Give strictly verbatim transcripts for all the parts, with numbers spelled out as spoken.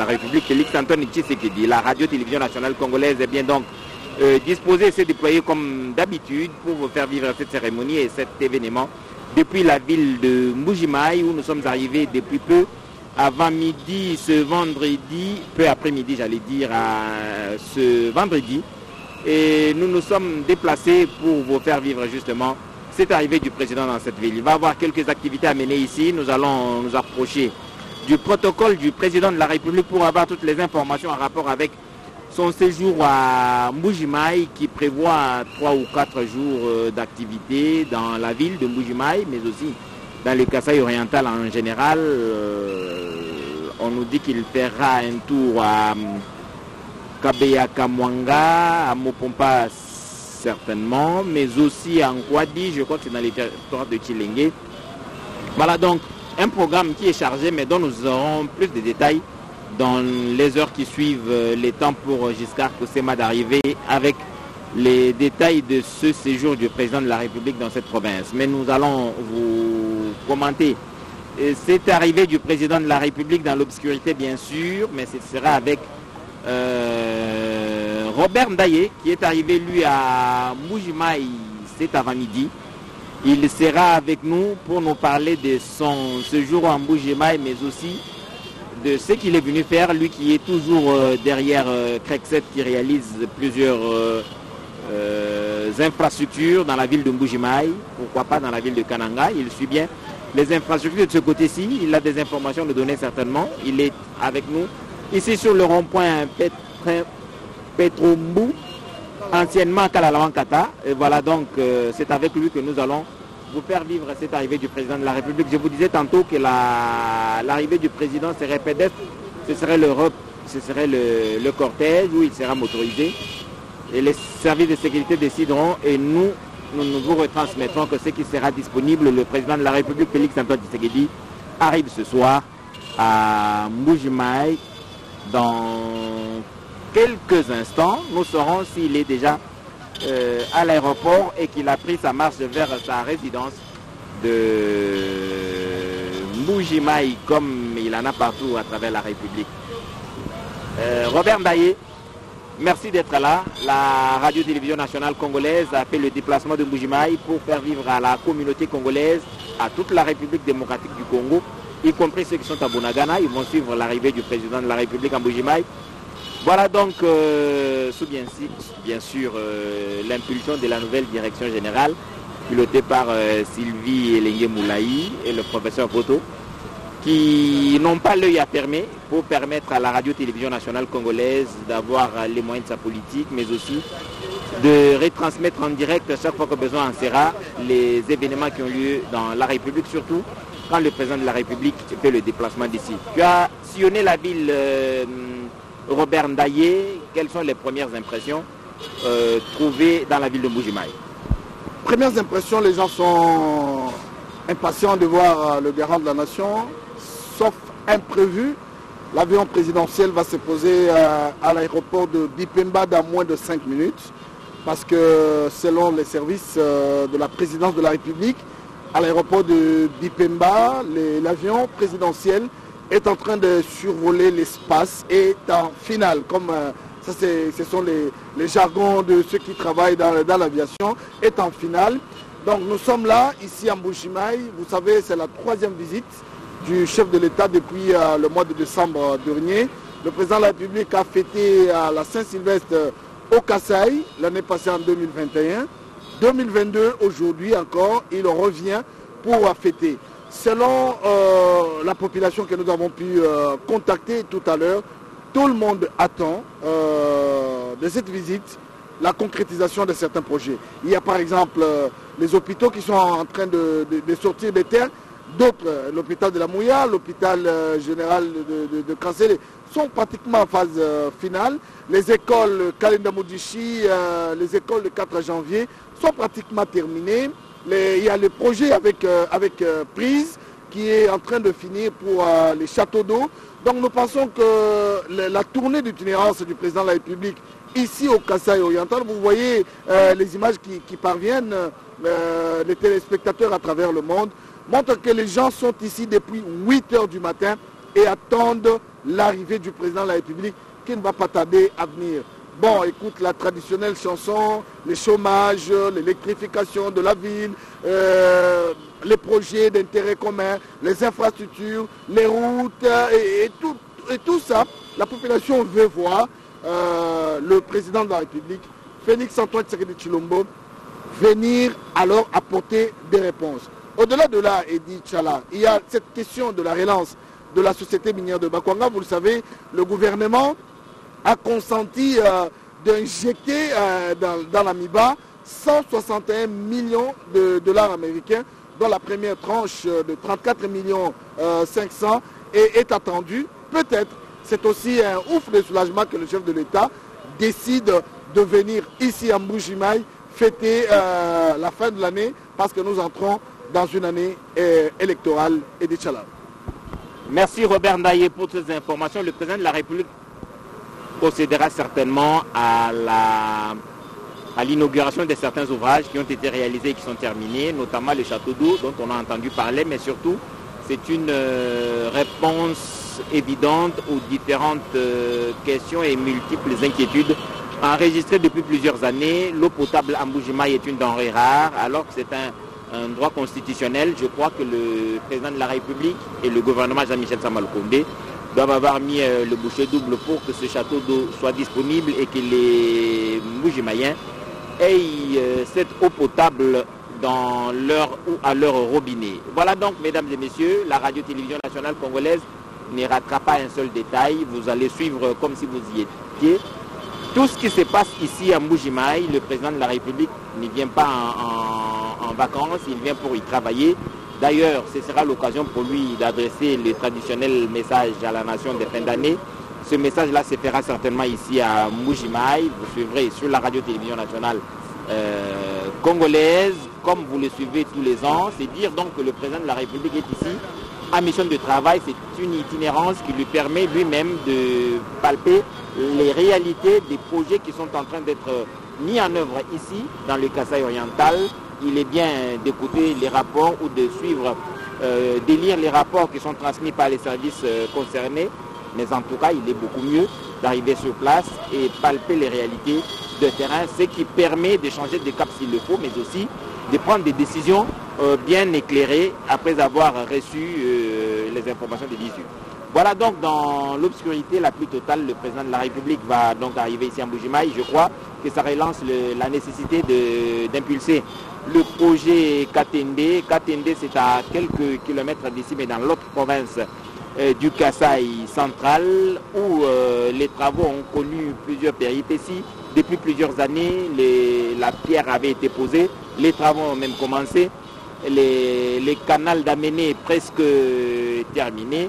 la République, Félix Antoine Tshisekedi. La radio-télévision nationale congolaise est bien donc euh, disposée et s'est déployée comme d'habitude pour vous faire vivre cette cérémonie et cet événement depuis la ville de Mbuji-Mayi où nous sommes arrivés depuis peu, avant midi, ce vendredi, peu après midi j'allais dire, à ce vendredi. Et nous nous sommes déplacés pour vous faire vivre justement cette arrivée du président dans cette ville. Il va y avoir quelques activités à mener ici. Nous allons nous approcher du protocole du président de la République pour avoir toutes les informations en rapport avec son séjour à Mbuji-Mayi qui prévoit trois ou quatre jours d'activité dans la ville de Mbuji-Mayi, mais aussi dans le Kasaï oriental en général. Euh, on nous dit qu'il fera un tour à Kabeya Kamwanga, à Mopompa certainement, mais aussi à Nkwadi, je crois que c'est dans les territoires de Tshilenge. Voilà donc un programme qui est chargé, mais dont nous aurons plus de détails dans les heures qui suivent, les temps pour Giscard Kosema d'arriver avec les détails de ce séjour du président de la République dans cette province. Mais nous allons vous commenter cette arrivée du président de la République dans l'obscurité bien sûr, mais ce sera avec euh, Robert Ndaye qui est arrivé lui à Mbuji-Mayi cet avant-midi. Il sera avec nous pour nous parler de son séjour en Mbuji-Mayi, mais aussi de ce qu'il est venu faire, lui qui est toujours euh, derrière euh, Crexet, qui réalise plusieurs euh, euh, infrastructures dans la ville de Mbuji-Mayi, pourquoi pas dans la ville de Kananga. Il suit bien les infrastructures de ce côté-ci, il a des informations de donner certainement. Il est avec nous ici sur le rond-point Petrombu, anciennement Kalalawankata. Et voilà donc, euh, c'est avec lui que nous allons vous faire vivre cette arrivée du président de la République. Je vous disais tantôt que l'arrivée la, du président serait pédestre, ce serait, le, ce serait le, le cortège où il sera motorisé. Et les services de sécurité décideront et nous, nous, nous vous retransmettrons que ce qui sera disponible. Le président de la République, Félix Antoine Tshisekedi, arrive ce soir à Mbuji-Mayi. Dans quelques instants, nous saurons s'il est déjà Euh, à l'aéroport et qu'il a pris sa marche vers sa résidence de Mbuji-Mayi comme il en a partout à travers la République. Euh, Robert Ndaye, merci d'être là. La radio-télévision nationale congolaise a fait le déplacement de Mbuji-Mayi pour faire vivre à la communauté congolaise, à toute la République démocratique du Congo, y compris ceux qui sont à Bunagana. Ils vont suivre l'arrivée du président de la République en Mbuji-Mayi. Voilà donc, euh, sous bien, bien sûr, euh, l'impulsion de la nouvelle direction générale, pilotée par euh, Sylvie Elengue Moulaï et le professeur Boto, qui n'ont pas l'œil à fermer pour permettre à la radio-télévision nationale congolaise d'avoir les moyens de sa politique, mais aussi de retransmettre en direct, chaque fois que besoin en sera, les événements qui ont lieu dans la République, surtout quand le président de la République fait le déplacement d'ici. Tu as sillonné la ville... Euh, Robert Ndaye, quelles sont les premières impressions euh, trouvées dans la ville de Mbuji-Mayi? Premières impressions, les gens sont impatients de voir le garant de la nation, sauf imprévu. L'avion présidentiel va se poser à l'aéroport de Bipemba dans moins de cinq minutes, parce que selon les services de la présidence de la République, à l'aéroport de Bipemba, l'avion présidentiel est en train de survoler l'espace et est en finale, comme euh, ça ce sont les, les jargons de ceux qui travaillent dans, dans l'aviation, est en finale. Donc nous sommes là, ici à Mbuji-Mayi. Vous savez, c'est la troisième visite du chef de l'État depuis euh, le mois de décembre dernier. Le président de la République a fêté à la Saint-Sylvestre au Kasaï l'année passée en deux mille vingt et un. deux mille vingt-deux, aujourd'hui encore, il revient pour fêter. Selon euh, la population que nous avons pu euh, contacter tout à l'heure, tout le monde attend euh, de cette visite la concrétisation de certains projets. Il y a par exemple euh, les hôpitaux qui sont en train de, de, de sortir des terres, d'autres, euh, l'hôpital de la Mouya, l'hôpital euh, général de, de, de Kansele, sont pratiquement en phase euh, finale. Les écoles Kalinda Moudichi, euh, les écoles de quatre janvier sont pratiquement terminées. Les, il y a le projet avec, euh, avec euh, Prise qui est en train de finir pour euh, les châteaux d'eau. Donc nous pensons que le, la tournée d'itinérance du président de la République ici au Kasaï oriental, vous voyez euh, les images qui, qui parviennent, euh, les téléspectateurs à travers le monde, montrent que les gens sont ici depuis huit heures du matin et attendent l'arrivée du président de la République qui ne va pas tarder à venir. Bon, écoute, la traditionnelle chanson, le chômage, l'électrification de la ville, euh, les projets d'intérêt commun, les infrastructures, les routes et, et, tout, et tout ça, la population veut voir euh, le président de la République, Félix Antoine Tshisekedi Tshilombo, venir alors apporter des réponses. Au-delà de là, Edi Tchala, il y a cette question de la relance de la société minière de Bakwanga. Vous le savez, le gouvernement a consenti euh, d'injecter euh, dans, dans la M I B A cent soixante et un millions de dollars américains, dont la première tranche de trente-quatre millions cinq cents est, est attendue. Peut-être, c'est aussi un ouf de soulagement que le chef de l'État décide de venir ici à Mbujimaï fêter euh, la fin de l'année, parce que nous entrons dans une année euh, électorale et des challenges. Merci Robert Ndaye pour toutes ces informations. Le président de la République procédera certainement à la à l'inauguration de certains ouvrages qui ont été réalisés et qui sont terminés, notamment le château d'eau dont on a entendu parler, mais surtout c'est une euh, réponse évidente aux différentes euh, questions et multiples inquiétudes enregistrées depuis plusieurs années. L'eau potable à Mbujimaï est une denrée rare, alors que c'est un, un droit constitutionnel. Je crois que le président de la République et le gouvernement Jean-Michel Samalukonde doivent avoir mis euh, le bouchée double pour que ce château d'eau soit disponible et que les Mbujimaïens aient euh, cette eau potable dans leur ou à leur robinet. Voilà donc, mesdames et messieurs, la radio-télévision nationale congolaise ne ratera pas un seul détail. Vous allez suivre comme si vous y étiez. Tout ce qui se passe ici à Mbujimaï, le président de la République ne vient pas en, en, en vacances, il vient pour y travailler. D'ailleurs, ce sera l'occasion pour lui d'adresser le traditionnel message à la nation de fin d'année. Ce message-là se fera certainement ici à Mbujimaï. Vous suivrez sur la radio-télévision nationale euh, congolaise, comme vous le suivez tous les ans. C'est dire donc que le président de la République est ici en mission de travail. C'est une itinérance qui lui permet lui-même de palper les réalités des projets qui sont en train d'être mis en œuvre ici, dans le Kasaï oriental. Il est bien d'écouter les rapports ou de suivre, euh, de lire les rapports qui sont transmis par les services euh, concernés. Mais en tout cas, il est beaucoup mieux d'arriver sur place et palper les réalités de terrain, ce qui permet de changer de cap s'il le faut, mais aussi de prendre des décisions euh, bien éclairées après avoir reçu euh, les informations des issues. Voilà donc, dans l'obscurité la plus totale, le président de la République va donc arriver ici en Mbujimaï. Je crois que ça relance le, la nécessité d'impulser le projet Katende. Katende, c'est à quelques kilomètres d'ici, mais dans l'autre province euh, du Kasaï central, où euh, les travaux ont connu plusieurs péripéties. Depuis plusieurs années, les, la pierre avait été posée, les travaux ont même commencé, les, les canaux d'Amené est presque terminé.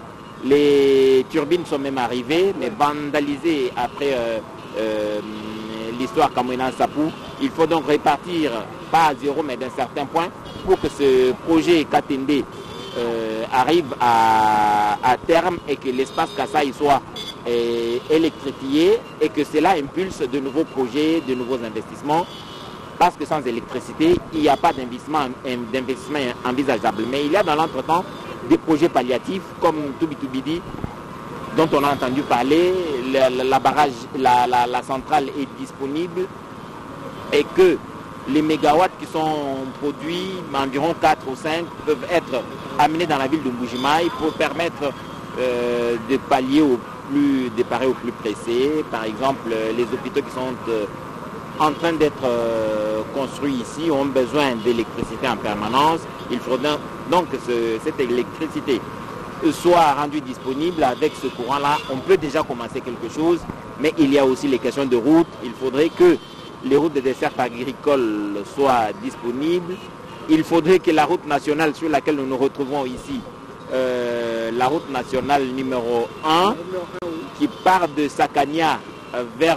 Les turbines sont même arrivées, mais vandalisées après euh, euh, l'histoire Kamouina Sapou. Il faut donc répartir, pas à zéro, mais d'un certain point, pour que ce projet Katende euh, arrive à, à terme et que l'espace Kasaï soit euh, électrifié et que cela impulse de nouveaux projets, de nouveaux investissements. Parce que sans électricité, il n'y a pas d'investissement envisageable. Mais il y a dans l'entretemps des projets palliatifs comme Toubitoubidi, dont on a entendu parler. La, la, la barrage, la, la, la centrale est disponible et que les mégawatts qui sont produits, environ quatre ou cinq, peuvent être amenés dans la ville de Mbujimaï pour permettre euh, de pallier au plus, de parer au plus pressé. Par exemple, les hôpitaux qui sont euh, en train d'être euh, construits ici ont besoin d'électricité en permanence. Il faudra donc que ce, cette électricité soit rendue disponible. Avec ce courant-là, on peut déjà commencer quelque chose, mais il y a aussi les questions de route. Il faudrait que les routes de dessert agricole soient disponibles. Il faudrait que la route nationale sur laquelle nous nous retrouvons ici, euh, la route nationale numéro un, qui part de Sakania vers...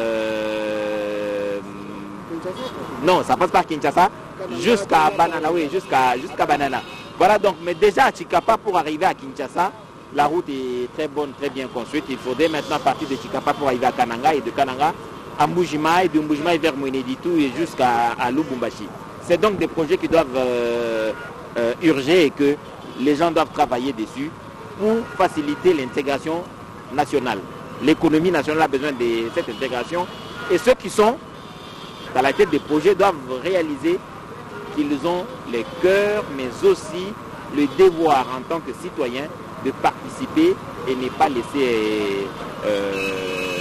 Euh, non, ça passe par Kinshasa jusqu'à Banana, oui, jusqu'à jusqu'à Banana. Voilà donc, mais déjà à Chikapa, pour arriver à Kinshasa, la route est très bonne, très bien construite. Il faudrait maintenant partir de Chikapa pour arriver à Kananga et de Kananga à Mbujimaï, de Mbujimaï vers Mweneditou et jusqu'à Lubumbashi. C'est donc des projets qui doivent euh, euh, urger et que les gens doivent travailler dessus. pour faciliter l'intégration nationale. L'économie nationale a besoin de cette intégration et ceux qui sont dans la tête des projets doivent réaliser qu'ils ont le cœur mais aussi le devoir en tant que citoyen de participer et ne pas laisser euh,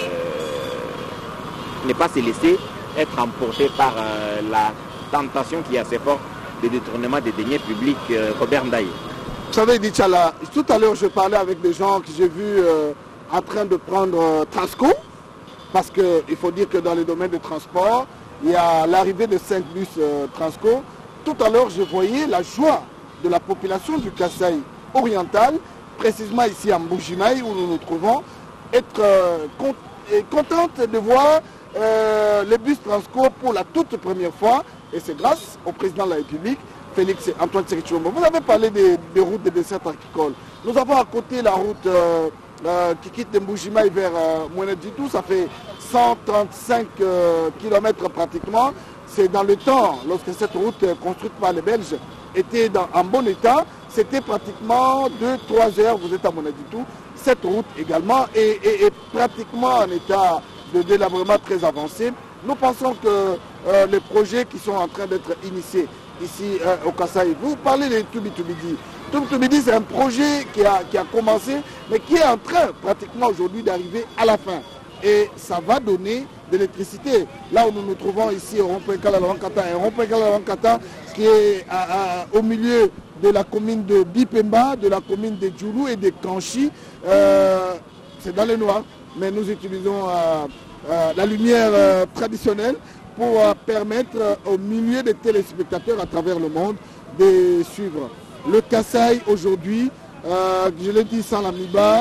ne pas se laisser être emporté par euh, la tentation qui est assez forte de détournement des deniers publics. euh, Robert Ndaye. Vous savez, Dichala, tout à l'heure je parlais avec des gens que j'ai vus euh, en train de prendre euh, Transco, parce qu'il faut dire que dans le domaine du transport, il y a l'arrivée de cinq bus euh, Transco. Tout à l'heure, je voyais la joie de la population du Kasaï oriental, précisément ici à Mbujimaï, où nous nous trouvons, être euh, con contente de voir euh, les bus Transco pour la toute première fois, et c'est grâce au président de la République, Félix Antoine Tshisekedi Tshilombo. Vous avez parlé des, des routes de dessert agricole. Nous avons à côté la route euh, euh, qui quitte de Mbujimaï vers euh, Mweneditou, ça fait cent trente-cinq euh, kilomètres pratiquement. C'est dans le temps, lorsque cette route euh, construite par les Belges était dans, en bon état, c'était pratiquement deux trois heures, vous êtes à Mweneditou. Cette route également est, est, est pratiquement en état de délabrement très avancé. Nous pensons que euh, les projets qui sont en train d'être initiés ici euh, au Kasaï, vous parlez de Toubitoubidi. Toubitoubidi, c'est un projet qui a, qui a commencé, mais qui est en train pratiquement aujourd'hui d'arriver à la fin. Et ça va donner de l'électricité. Là où nous nous trouvons ici au rond-point Kalalawankata, un rond-point Kalalawankata qui est à, à, au milieu de la commune de Bipemba, de la commune de Djoulou et de Kanchi. Euh, c'est dans le noir, mais nous utilisons euh, euh, la lumière euh, traditionnelle pour euh, permettre euh, aux milliers de téléspectateurs à travers le monde de suivre. Le Kasaï aujourd'hui, euh, je l'ai dit sans la Miba,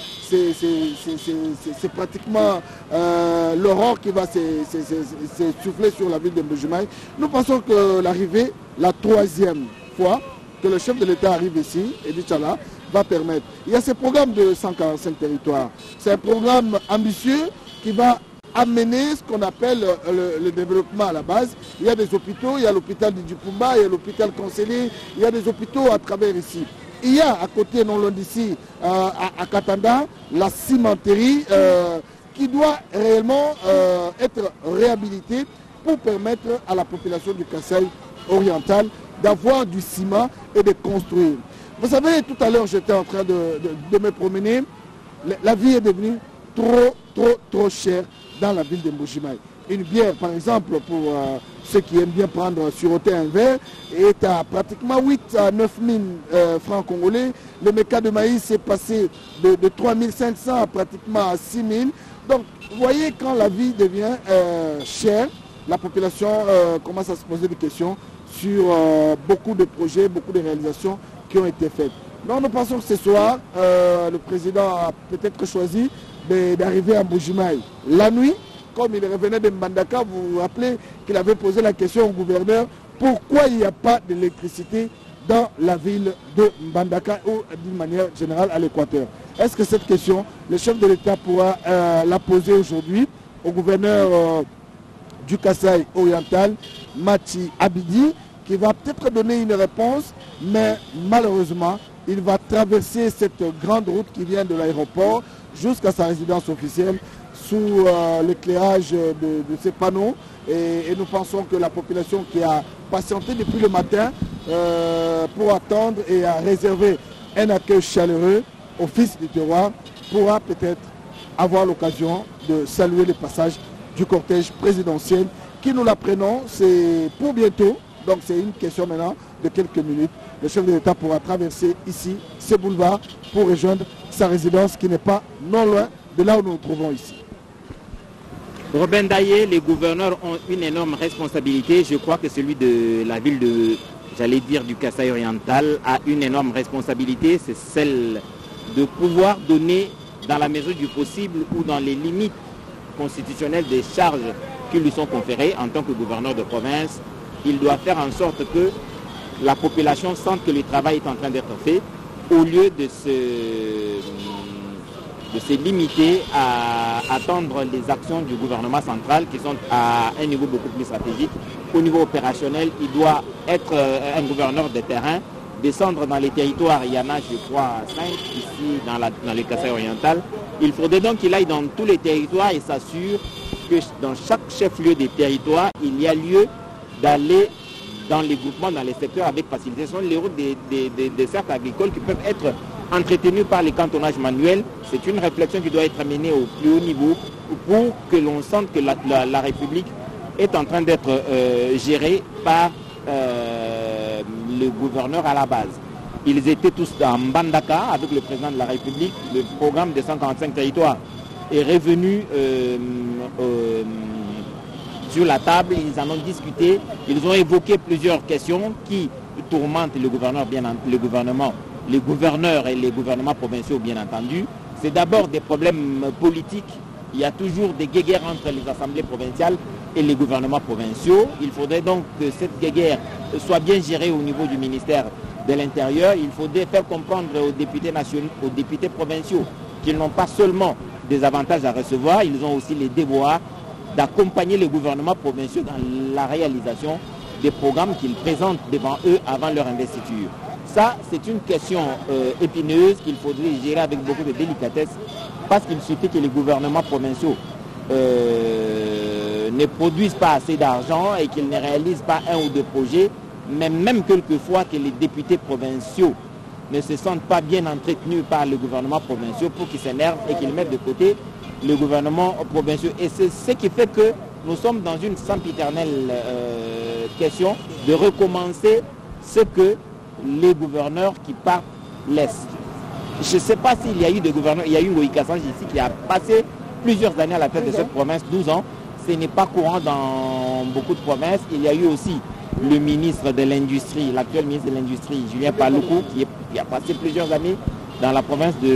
c'est pratiquement euh, l'aurore qui va se souffler sur la ville de Mbujimaï. Nous pensons que l'arrivée, la troisième fois que le chef de l'État arrive ici, Edi Tchala, va permettre. Il y a ce programme de cent quarante-cinq territoires. C'est un programme ambitieux qui va amener ce qu'on appelle le, le développement à la base. Il y a des hôpitaux, il y a l'hôpital du Dupumba, il y a l'hôpital Conseiller, il y a des hôpitaux à travers ici. Il y a à côté, non loin d'ici, euh, à, à Katanda, la cimenterie euh, qui doit réellement euh, être réhabilitée pour permettre à la population du Kasaï oriental d'avoir du ciment et de construire. Vous savez, tout à l'heure, j'étais en train de, de, de me promener. La vie est devenue trop, trop, trop chère dans la ville de Mbujimaï. Une bière, par exemple, pour euh, ceux qui aiment bien prendre sureté un verre, est à pratiquement huit à neuf mille euh, francs congolais. Le méca de maïs est passé de, de trois mille cinq cents à pratiquement à six mille. Donc, vous voyez, quand la vie devient euh, chère, la population euh, commence à se poser des questions sur euh, beaucoup de projets, beaucoup de réalisations qui ont été faites. Donc, nous pensons que ce soir, euh, le président a peut-être choisi d'arriver à Mbujimaï la nuit. Comme il revenait de Mbandaka, vous vous rappelez qu'il avait posé la question au gouverneur pourquoi il n'y a pas d'électricité dans la ville de Mbandaka ou d'une manière générale à l'Équateur. Est-ce que cette question, le chef de l'État pourra euh, la poser aujourd'hui au gouverneur euh, du Kasaï oriental, Mati Abidi, qui va peut-être donner une réponse, mais malheureusement, il va traverser cette grande route qui vient de l'aéroport jusqu'à sa résidence officielle sous euh, l'éclairage de, de ces panneaux. Et, et nous pensons que la population qui a patienté depuis le matin euh, pour attendre et à réserver un accueil chaleureux au fils du terroir pourra peut-être avoir l'occasion de saluer le passage du cortège présidentiel qui, nous l'apprenons, c'est pour bientôt. Donc c'est une question maintenant de quelques minutes. Le chef de l'État pourra traverser ici, ce boulevard, pour rejoindre sa résidence qui n'est pas non loin de là où nous nous trouvons ici. Robert Ndaye, les gouverneurs ont une énorme responsabilité. Je crois que celui de la ville de, j'allais dire, du Kasaï oriental a une énorme responsabilité. C'est celle de pouvoir donner dans la mesure du possible ou dans les limites constitutionnelles des charges qui lui sont conférées en tant que gouverneur de province. Il doit faire en sorte que la population sente que le travail est en train d'être fait au lieu de se, de se limiter à attendre les actions du gouvernement central qui sont à un niveau beaucoup plus stratégique. Au niveau opérationnel, il doit être un gouverneur de terrain descendre dans les territoires. Il y en a, je crois, cinq ici dans, la, dans le Kasaï oriental. Il faudrait donc qu'il aille dans tous les territoires et s'assure que dans chaque chef-lieu des territoires, il y a lieu d'aller dans les groupements, dans les secteurs avec facilité. Ce sont les routes des, des, des, des cercles agricoles qui peuvent être entretenues par les cantonnages manuels. C'est une réflexion qui doit être menée au plus haut niveau pour que l'on sente que la, la, la République est en train d'être euh, gérée par euh, le gouverneur à la base. Ils étaient tous en Mbandaka avec le président de la République. Le programme des cent quarante-cinq territoires est revenu euh, euh, sur la table, ils en ont discuté, ils ont évoqué plusieurs questions qui tourmentent le gouvernement, bien, le gouvernement, les gouverneurs et les gouvernements provinciaux, bien entendu. C'est d'abord des problèmes politiques. Il y a toujours des guéguerres entre les assemblées provinciales et les gouvernements provinciaux. Il faudrait donc que cette guéguerre soit bien gérée au niveau du ministère de l'Intérieur. Il faudrait faire comprendre aux députés nationaux, aux députés provinciaux qu'ils n'ont pas seulement des avantages à recevoir, ils ont aussi les devoirs d'accompagner les gouvernements provinciaux dans la réalisation des programmes qu'ils présentent devant eux avant leur investiture. Ça, c'est une question euh, épineuse qu'il faudrait gérer avec beaucoup de délicatesse parce qu'il suffit que les gouvernements provinciaux euh, ne produisent pas assez d'argent et qu'ils ne réalisent pas un ou deux projets, mais même quelquefois que les députés provinciaux ne se sentent pas bien entretenus par le gouvernement provincial pour qu'ils s'énervent et qu'ils mettent de côté le gouvernement provincial. Et c'est ce qui fait que nous sommes dans une sempiternelle euh, question de recommencer ce que les gouverneurs qui partent laissent. Je ne sais pas s'il y a eu des gouverneurs, il y a eu Loïc Assange ici qui a passé plusieurs années à la tête de cette province, douze ans. Ce n'est pas courant dans beaucoup de provinces. Il y a eu aussi le ministre de l'Industrie, l'actuel ministre de l'Industrie, Julien Paluku, qui, qui a passé plusieurs années dans la province de,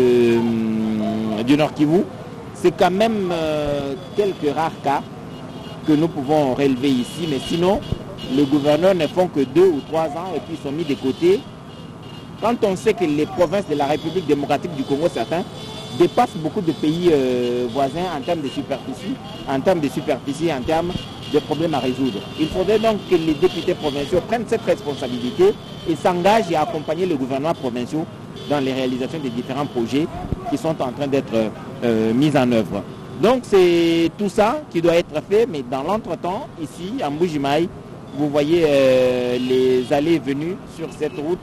euh, du Nord Kivu. C'est quand même euh, quelques rares cas que nous pouvons relever ici, mais sinon, les gouverneurs ne font que deux ou trois ans et puis sont mis de côté. Quand on sait que les provinces de la République démocratique du Congo, certains, dépassent beaucoup de pays euh, voisins en termes de superficie, en termes de superficie, en termes de problèmes à résoudre. Il faudrait donc que les députés provinciaux prennent cette responsabilité et s'engagent à accompagner les gouvernements provinciaux dans les réalisations des différents projets qui sont en train d'être euh, mis en œuvre. Donc c'est tout ça qui doit être fait, mais dans l'entretemps, ici, à Mbujimaï, vous voyez euh, les allées et venues sur cette route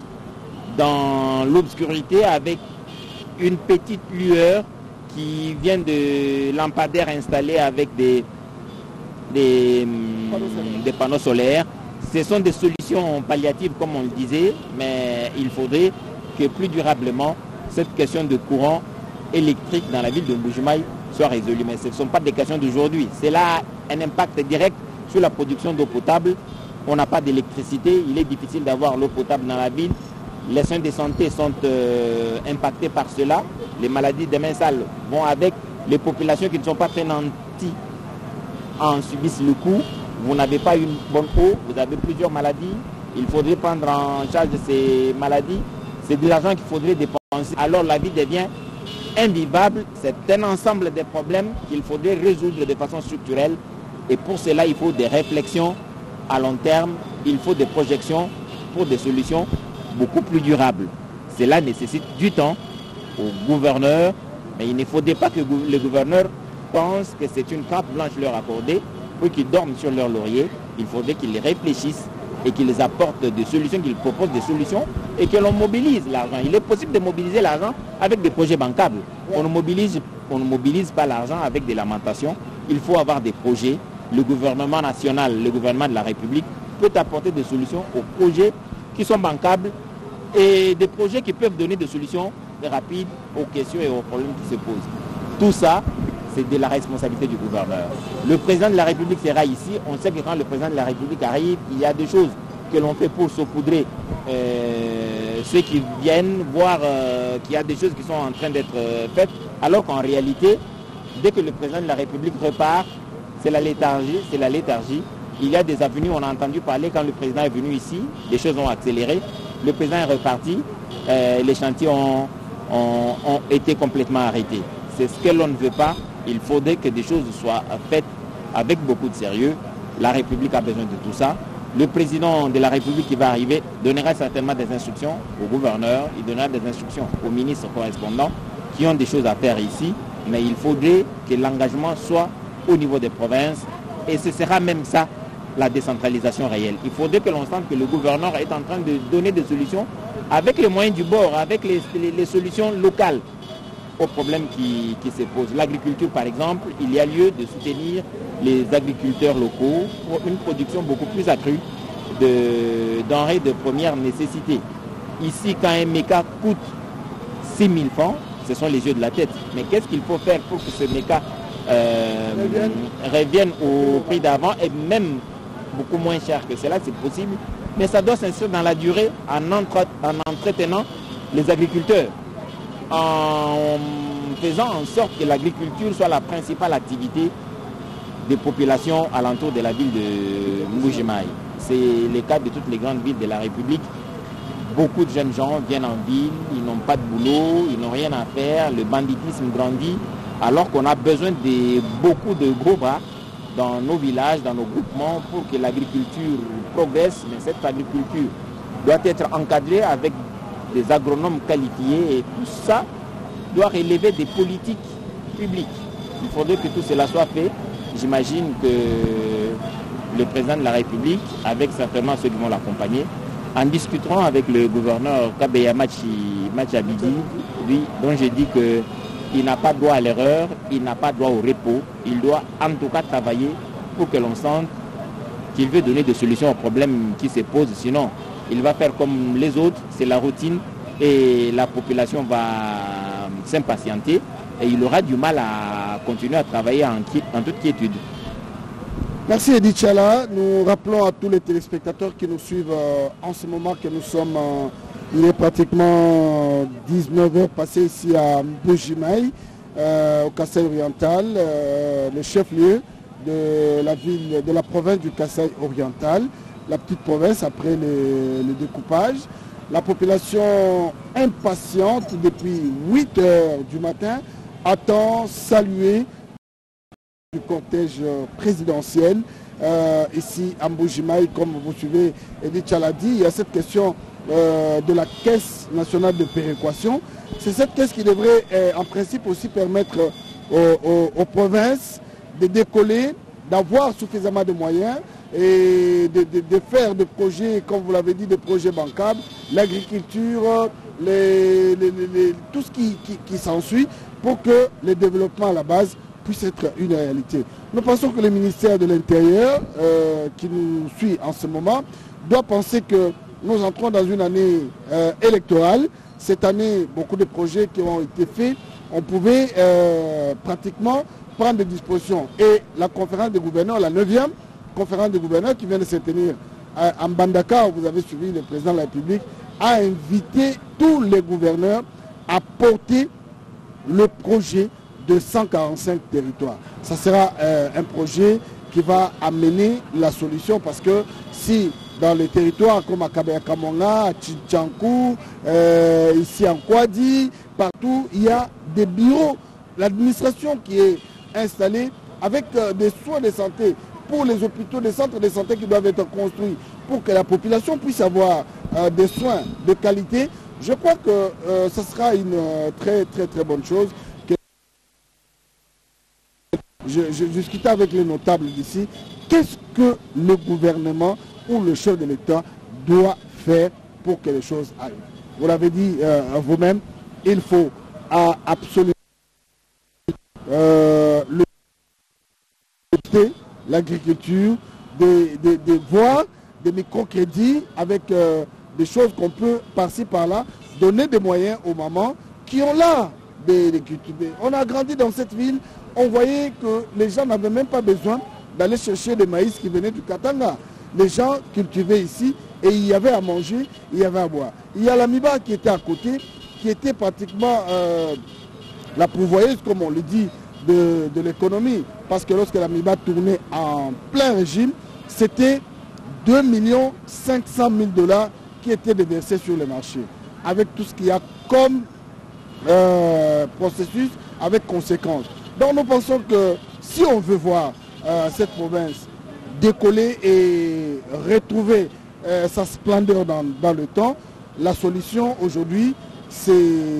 dans l'obscurité avec une petite lueur qui vient de lampadaires installés avec des, des, des panneaux solaires. Ce sont des solutions palliatives, comme on le disait, mais il faudrait que plus durablement, cette question de courant électrique dans la ville de Mbujimaï soit résolue. Mais ce ne sont pas des questions d'aujourd'hui. C'est là un impact direct sur la production d'eau potable. On n'a pas d'électricité, il est difficile d'avoir l'eau potable dans la ville. Les soins de santé sont euh, impactés par cela. Les maladies des mains sales vont avec. Les populations qui ne sont pas très nanties en subissent le coup. Vous n'avez pas une bonne eau, vous avez plusieurs maladies. Il faudrait prendre en charge de ces maladies. C'est de l'argent qu'il faudrait dépenser. Alors la vie devient invivable. C'est un ensemble de problèmes qu'il faudrait résoudre de façon structurelle. Et pour cela, il faut des réflexions à long terme. Il faut des projections pour des solutions beaucoup plus durables. Cela nécessite du temps aux gouverneurs, mais il ne faudrait pas que les gouverneurs pensent que c'est une carte blanche leur accordée pour qu'ils dorment sur leur laurier. Il faudrait qu'ils réfléchissent et qu'ils apportent des solutions, qu'ils proposent des solutions et que l'on mobilise l'argent. Il est possible de mobiliser l'argent avec des projets bancables. On ne mobilise, on ne mobilise pas l'argent avec des lamentations. Il faut avoir des projets. Le gouvernement national, le gouvernement de la République peut apporter des solutions aux projets qui sont bancables et des projets qui peuvent donner des solutions rapides aux questions et aux problèmes qui se posent. Tout ça, c'est de la responsabilité du gouverneur. Le président de la République sera ici. On sait que quand le président de la République arrive, il y a des choses que l'on fait pour saupoudrer euh, ceux qui viennent, voir euh, qu'il y a des choses qui sont en train d'être euh, faites, alors qu'en réalité, dès que le président de la République repart, c'est la léthargie, c'est la léthargie. Il y a des avenues, on a entendu parler quand le président est venu ici, les choses ont accéléré, le président est reparti, euh, les chantiers ont, ont, ont été complètement arrêtés. C'est ce que l'on ne veut pas. Il faudrait que des choses soient faites avec beaucoup de sérieux. La République a besoin de tout ça. Le président de la République qui va arriver donnera certainement des instructions au gouverneur, il donnera des instructions aux ministres correspondants qui ont des choses à faire ici, mais il faudrait que l'engagement soit au niveau des provinces et ce sera même ça la décentralisation réelle. Il faudrait que l'on sente que le gouverneur est en train de donner des solutions avec les moyens du bord, avec les, les, les solutions locales aux problèmes qui, qui se posent. L'agriculture par exemple, il y a lieu de soutenir les agriculteurs locaux pour une production beaucoup plus accrue de denrées de première nécessité. Ici, quand un méca coûte six mille francs, ce sont les yeux de la tête. Mais qu'est-ce qu'il faut faire pour que ce méca euh, revienne au prix d'avant et même beaucoup moins cher que cela, c'est possible. Mais ça doit s'inscrire dans la durée en, entre, en entretenant les agriculteurs, en faisant en sorte que l'agriculture soit la principale activité des populations alentour de la ville de Mbuji-Mayi. C'est le cas de toutes les grandes villes de la République. Beaucoup de jeunes gens viennent en ville, ils n'ont pas de boulot, ils n'ont rien à faire, le banditisme grandit, alors qu'on a besoin de beaucoup de gros bras dans nos villages, dans nos groupements, pour que l'agriculture progresse. Mais cette agriculture doit être encadrée avec des agronomes qualifiés et tout ça doit relever des politiques publiques. Il faudrait que tout cela soit fait. J'imagine que le président de la République, avec certainement ceux qui vont l'accompagner, en discuteront avec le gouverneur Kabeya Machabidi, lui, dont j'ai dit qu'il n'a pas droit à l'erreur, il n'a pas droit au repos, il doit en tout cas travailler pour que l'on sente qu'il veut donner des solutions aux problèmes qui se posent. Sinon, il va faire comme les autres, c'est la routine et la population va s'impatienter et il aura du mal à continuer à travailler en, en toute quiétude. Merci Edith Chala. Nous rappelons à tous les téléspectateurs qui nous suivent euh, en ce moment que nous sommes, euh, il est pratiquement dix-neuf heures passées ici à Mbuji-Mayi, euh, au Kasaï oriental, euh, le chef-lieu de la ville, de la province du Kasaï oriental, la petite province après le, le découpage. La population impatiente depuis huit heures du matin attend saluer du cortège présidentiel euh, ici à Mbuji-Mayi. Comme vous suivez, Edith Chala dit, il y a cette question euh, de la Caisse nationale de péréquation. C'est cette caisse qui devrait euh, en principe aussi permettre aux, aux, aux provinces de décoller, d'avoir suffisamment de moyens et de, de, de faire des projets, comme vous l'avez dit, des projets bancables, l'agriculture, les, les, les, tout ce qui, qui, qui s'ensuit pour que le développement à la base puisse être une réalité. Nous pensons que le ministère de l'Intérieur, euh, qui nous suit en ce moment, doit penser que nous entrons dans une année euh, électorale. Cette année, beaucoup de projets qui ont été faits, on pouvait euh, pratiquement prendre des dispositions. Et la conférence des gouverneurs, la neuvième conférence des gouverneurs qui vient de se tenir à, en Bandaka, où vous avez suivi le président de la République, a invité tous les gouverneurs à porter le projet de cent quarante-cinq territoires. Ça sera euh, un projet qui va amener la solution, parce que si dans les territoires comme à Kabeya-Kamonga, à Tchitchankou, euh, ici en Kwadi, partout, il y a des bureaux, l'administration qui est installée avec euh, des soins de santé pour les hôpitaux, des centres de santé qui doivent être construits pour que la population puisse avoir euh, des soins de qualité. Je crois que euh, ce sera une euh, très très très bonne chose. Je, je discutais avec les notables d'ici. Qu'est-ce que le gouvernement ou le chef de l'État doit faire pour que les choses aillent? Vous l'avez dit euh, vous-même, il faut euh, absolument euh, le l'agriculture, des, des, des voies, des microcrédits avec euh, des choses qu'on peut par-ci par-là, donner des moyens aux mamans qui ont là des, des cultiver. On a grandi dans cette ville, on voyait que les gens n'avaient même pas besoin d'aller chercher des maïs qui venaient du Katanga. Les gens cultivaient ici et il y avait à manger, il y avait à boire. Il y a l'Amiba qui était à côté, qui était pratiquement euh, la pourvoyeuse, comme on le dit, de, de l'économie. Parce que lorsque l'Amiba tournait en plein régime, c'était deux millions cinq cent mille dollars qui étaient déversés sur le marché. Avec tout ce qu'il y a comme euh, processus, avec conséquences. Donc nous pensons que si on veut voir euh, cette province décoller et retrouver euh, sa splendeur dans, dans le temps. La solution aujourd'hui, c'est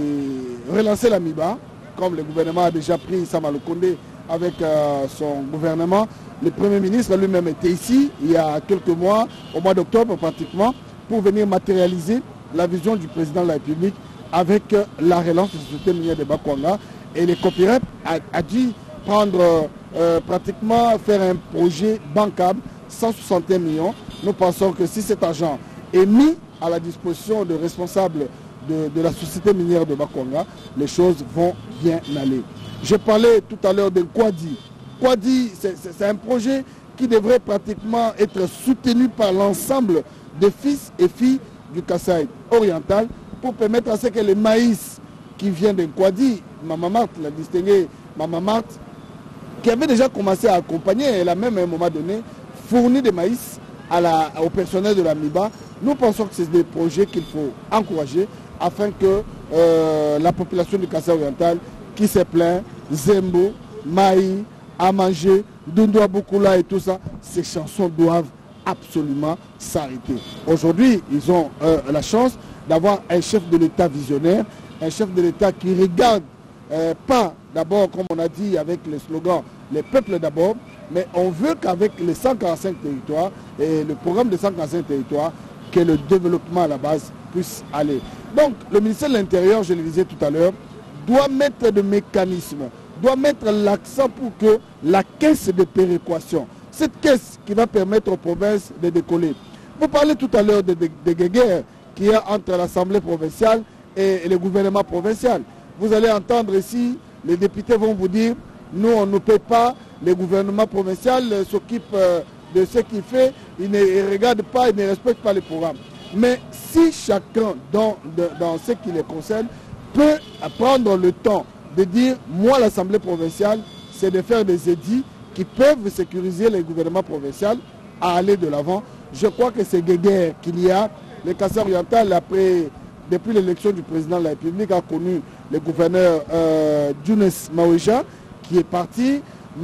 relancer la MIBA, comme le gouvernement a déjà pris Sama Lukonde avec euh, son gouvernement. Le Premier ministre lui-même était ici il y a quelques mois, au mois d'octobre pratiquement, pour venir matérialiser la vision du président de la République avec euh, la relance de la société minière de Bakwanga. Et le COPIREP a, a dû prendre, euh, pratiquement faire un projet bancable, cent soixante et un millions. Nous pensons que si cet argent est mis à la disposition de responsables de, de la société minière de Bakwanga, les choses vont bien aller. Je parlais tout à l'heure de Kwadi. Kwadi, c'est un projet qui devrait pratiquement être soutenu par l'ensemble des fils et filles du Kasaï oriental pour permettre à ce que le maïs qui vient de Kwadi, Maman Marthe, la distinguée Maman Marthe, qui avait déjà commencé à accompagner, elle a même à un moment donné fourni des maïs à la, au personnel de la MIBA. Nous pensons que c'est des projets qu'il faut encourager afin que euh, la population du Kasaï oriental qui se plaint, Zembo, Maï, à manger, Dundoua Boukoula et tout ça, ces chansons doivent absolument s'arrêter. Aujourd'hui, ils ont euh, la chance d'avoir un chef de l'État visionnaire, un chef de l'État qui regarde euh, pas d'abord, comme on a dit avec le slogan, les peuples d'abord, mais on veut qu'avec les cent quarante-cinq territoires et le programme de cent quarante-cinq territoires, que le développement à la base puisse aller. Donc, le ministère de l'Intérieur, je le disais tout à l'heure, doit mettre des mécanismes, doit mettre l'accent pour que la caisse de péréquation, cette caisse qui va permettre aux provinces de décoller. Vous parlez tout à l'heure de, de, de guerre qu'il y a entre l'Assemblée provinciale et, et le gouvernement provincial. Vous allez entendre ici, les députés vont vous dire, nous on ne paye pas, le gouvernement provincial s'occupe euh, de ce qu'il fait, il ne regarde pas, il ne respecte pas les programmes. Mais si chacun dans, de, dans ce qui les concerne peut prendre le temps de dire, moi l'Assemblée provinciale, c'est de faire des édits qui peuvent sécuriser les gouvernements provinciaux à aller de l'avant. Je crois que c'est guerre qu'il y a. Le Kasaï oriental, après, depuis l'élection du président de la République, a connu le gouverneur euh, Younes Maouéja qui est parti.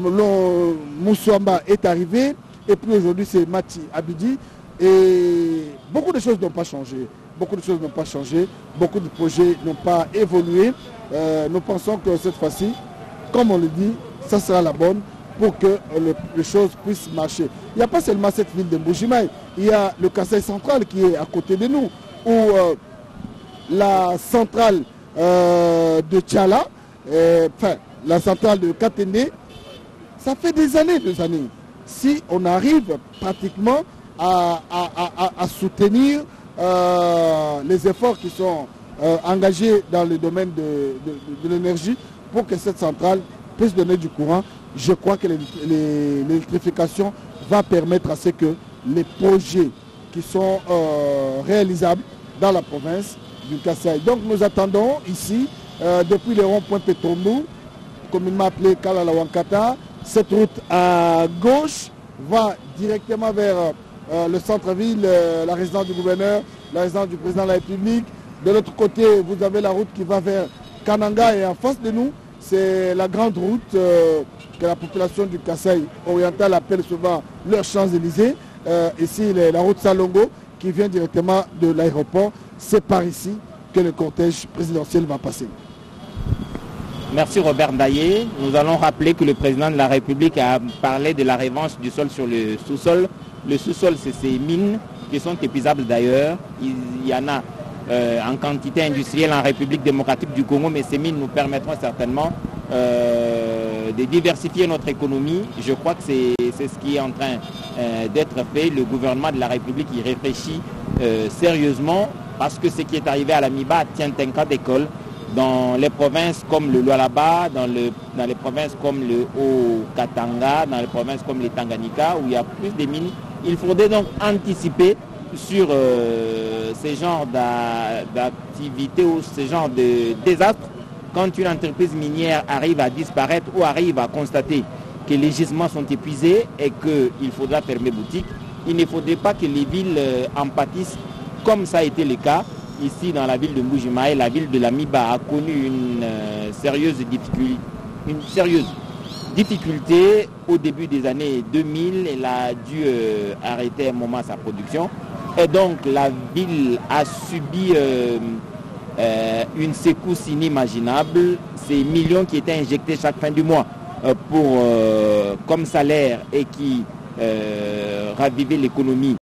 Moussouamba est arrivé. Et puis aujourd'hui, c'est Mati Abidi. Et beaucoup de choses n'ont pas changé. Beaucoup de choses n'ont pas changé. Beaucoup de projets n'ont pas évolué. Euh, nous pensons que cette fois-ci, comme on le dit, ça sera la bonne pour que le, les choses puissent marcher. Il n'y a pas seulement cette ville de Mbujimaï, il y a le Kasaï central qui est à côté de nous, ou euh, la centrale euh, de Tchala, euh, enfin la centrale de Katende. Ça fait des années, des années. Si on arrive pratiquement à, à, à, à soutenir euh, les efforts qui sont euh, engagés dans le domaine de, de, de l'énergie pour que cette centrale puisse donner du courant, je crois que l'électrification va permettre à ce que les projets qui sont euh, réalisables dans la province du Kasaï. Donc nous attendons ici, euh, depuis le rond-point Petombo, communément appelé Kalalawankata, cette route à gauche va directement vers euh, le centre-ville, euh, la résidence du gouverneur, la résidence du président de la République. De l'autre côté, vous avez la route qui va vers Kananga et en face de nous, c'est la grande route euh, que la population du Kasaï oriental appelle souvent leurs Champs-Élysées. Euh, ici, la route Salongo qui vient directement de l'aéroport. C'est par ici que le cortège présidentiel va passer. Merci Robert Ndaye. Nous allons rappeler que le président de la République a parlé de la revanche du sol sur le sous-sol. Le sous-sol, c'est ces mines qui sont épuisables d'ailleurs. Il y en a Euh, en quantité industrielle en République démocratique du Congo, mais ces mines nous permettront certainement euh, de diversifier notre économie. Je crois que c'est ce qui est en train euh, d'être fait. Le gouvernement de la République y réfléchit euh, sérieusement parce que ce qui est arrivé à la MIBA tient un cas d'école dans les provinces comme le Lualaba, dans, le, dans les provinces comme le Haut-Katanga, dans les provinces comme les Tanganyika, où il y a plus de mines. Il faudrait donc anticiper sur euh, ce genre d'activité ou ce genre de désastre quand une entreprise minière arrive à disparaître ou arrive à constater que les gisements sont épuisés et qu'il faudra fermer boutique. Il ne faudrait pas que les villes euh, en pâtissent comme ça a été le cas ici dans la ville de Mbujimaï. La ville de la MIBA a connu une euh, sérieuse difficulté, une sérieuse difficultés au début des années deux mille. Elle a dû euh, arrêter un moment sa production. Et donc la ville a subi euh, euh, une secousse inimaginable. Ces millions qui étaient injectés chaque fin du mois euh, pour, euh, comme salaire et qui euh, ravivaient l'économie.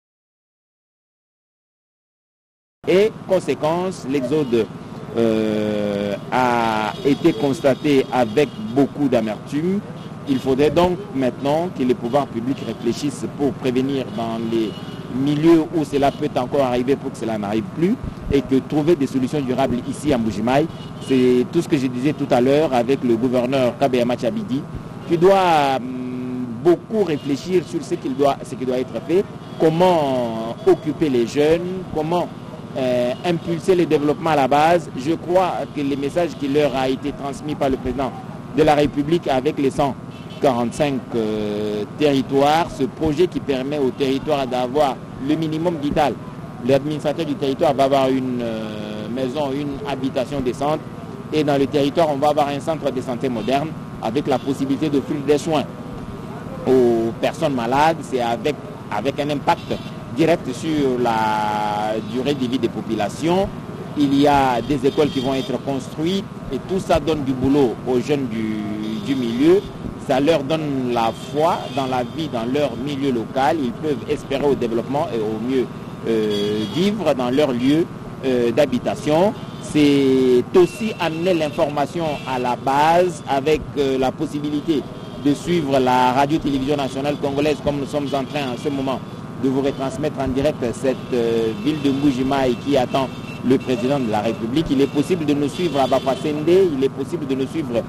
Et conséquence, l'exode euh, a été constaté avec beaucoup d'amertume. Il faudrait donc maintenant que les pouvoirs publics réfléchissent pour prévenir dans les milieux où cela peut encore arriver pour que cela n'arrive plus et que trouver des solutions durables ici à Mbuji-Mayi. C'est tout ce que je disais tout à l'heure avec le gouverneur Kabeyama Tchabidi qui doit hum, beaucoup réfléchir sur ce, qu'il doit, ce qui doit être fait, comment occuper les jeunes, comment euh, impulser le développement à la base. Je crois que le message qui leur a été transmis par le président de la République avec les cent quarante-cinq euh, territoires, ce projet qui permet aux territoires d'avoir le minimum vital. L'administrateur du territoire va avoir une euh, maison, une habitation décente et dans le territoire on va avoir un centre de santé moderne avec la possibilité d'offrir des soins aux personnes malades. C'est avec, avec un impact direct sur la durée de vie des populations. Il y a des écoles qui vont être construites et tout ça donne du boulot aux jeunes du, du milieu. Ça leur donne la foi dans la vie, dans leur milieu local. Ils peuvent espérer au développement et au mieux euh, vivre dans leur lieu euh, d'habitation. C'est aussi amener l'information à la base avec euh, la possibilité de suivre la radio-télévision nationale congolaise comme nous sommes en train en ce moment de vous retransmettre en direct cette euh, ville de Mbuji-Mayi qui attend le président de la République. Il est possible de nous suivre à Bafasende, il est possible de nous suivre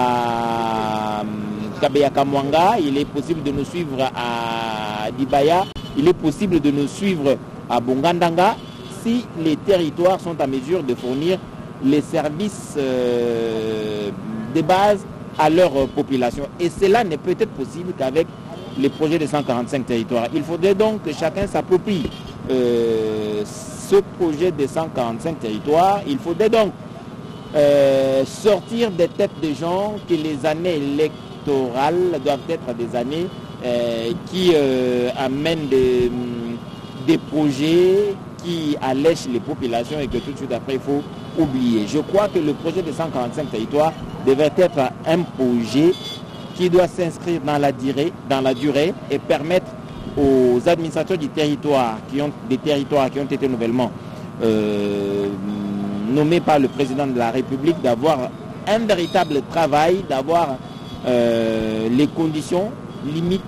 à Kabeya-Kamwanga, il est possible de nous suivre à Dibaya, il est possible de nous suivre à Bongandanga si les territoires sont en mesure de fournir les services euh, de base à leur population. Et cela n'est peut-être possible qu'avec les projets de cent quarante-cinq territoires. Il faudrait donc que chacun s'approprie euh, ce projet de cent quarante-cinq territoires. Il faudrait donc euh, sortir des têtes des gens que les années électorales doivent être des années euh, qui euh, amènent des, des projets qui allègent les populations et que tout de suite après il faut oublier. Je crois que le projet de cent quarante-cinq territoires devrait être un projet qui doit s'inscrire dans la durée, dans la durée et permettre aux administrateurs du territoire, qui ont, des territoires qui ont été nouvellement euh, nommés par le président de la République, d'avoir un véritable travail, d'avoir euh, les conditions limites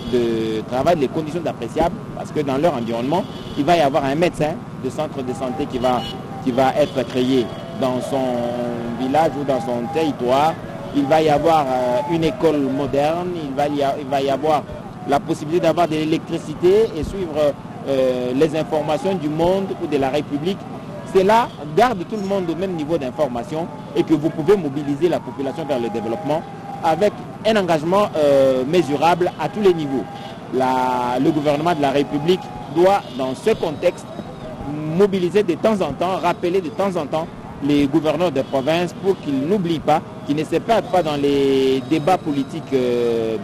de travail, les conditions d'appréciable, parce que dans leur environnement, il va y avoir un médecin de centre de santé qui va, qui va être créé dans son village ou dans son territoire. Il va y avoir euh, une école moderne, il va y, a, il va y avoir la possibilité d'avoir de l'électricité et suivre euh, les informations du monde ou de la République. Cela garde tout le monde au même niveau d'information et que vous pouvez mobiliser la population vers le développement avec un engagement euh, mesurable à tous les niveaux. La, le gouvernement de la République doit, dans ce contexte, mobiliser de temps en temps, rappeler de temps en temps les gouverneurs de province pour qu'ils n'oublient pas, qu'ils ne se perdent pas dans les débats politiques euh,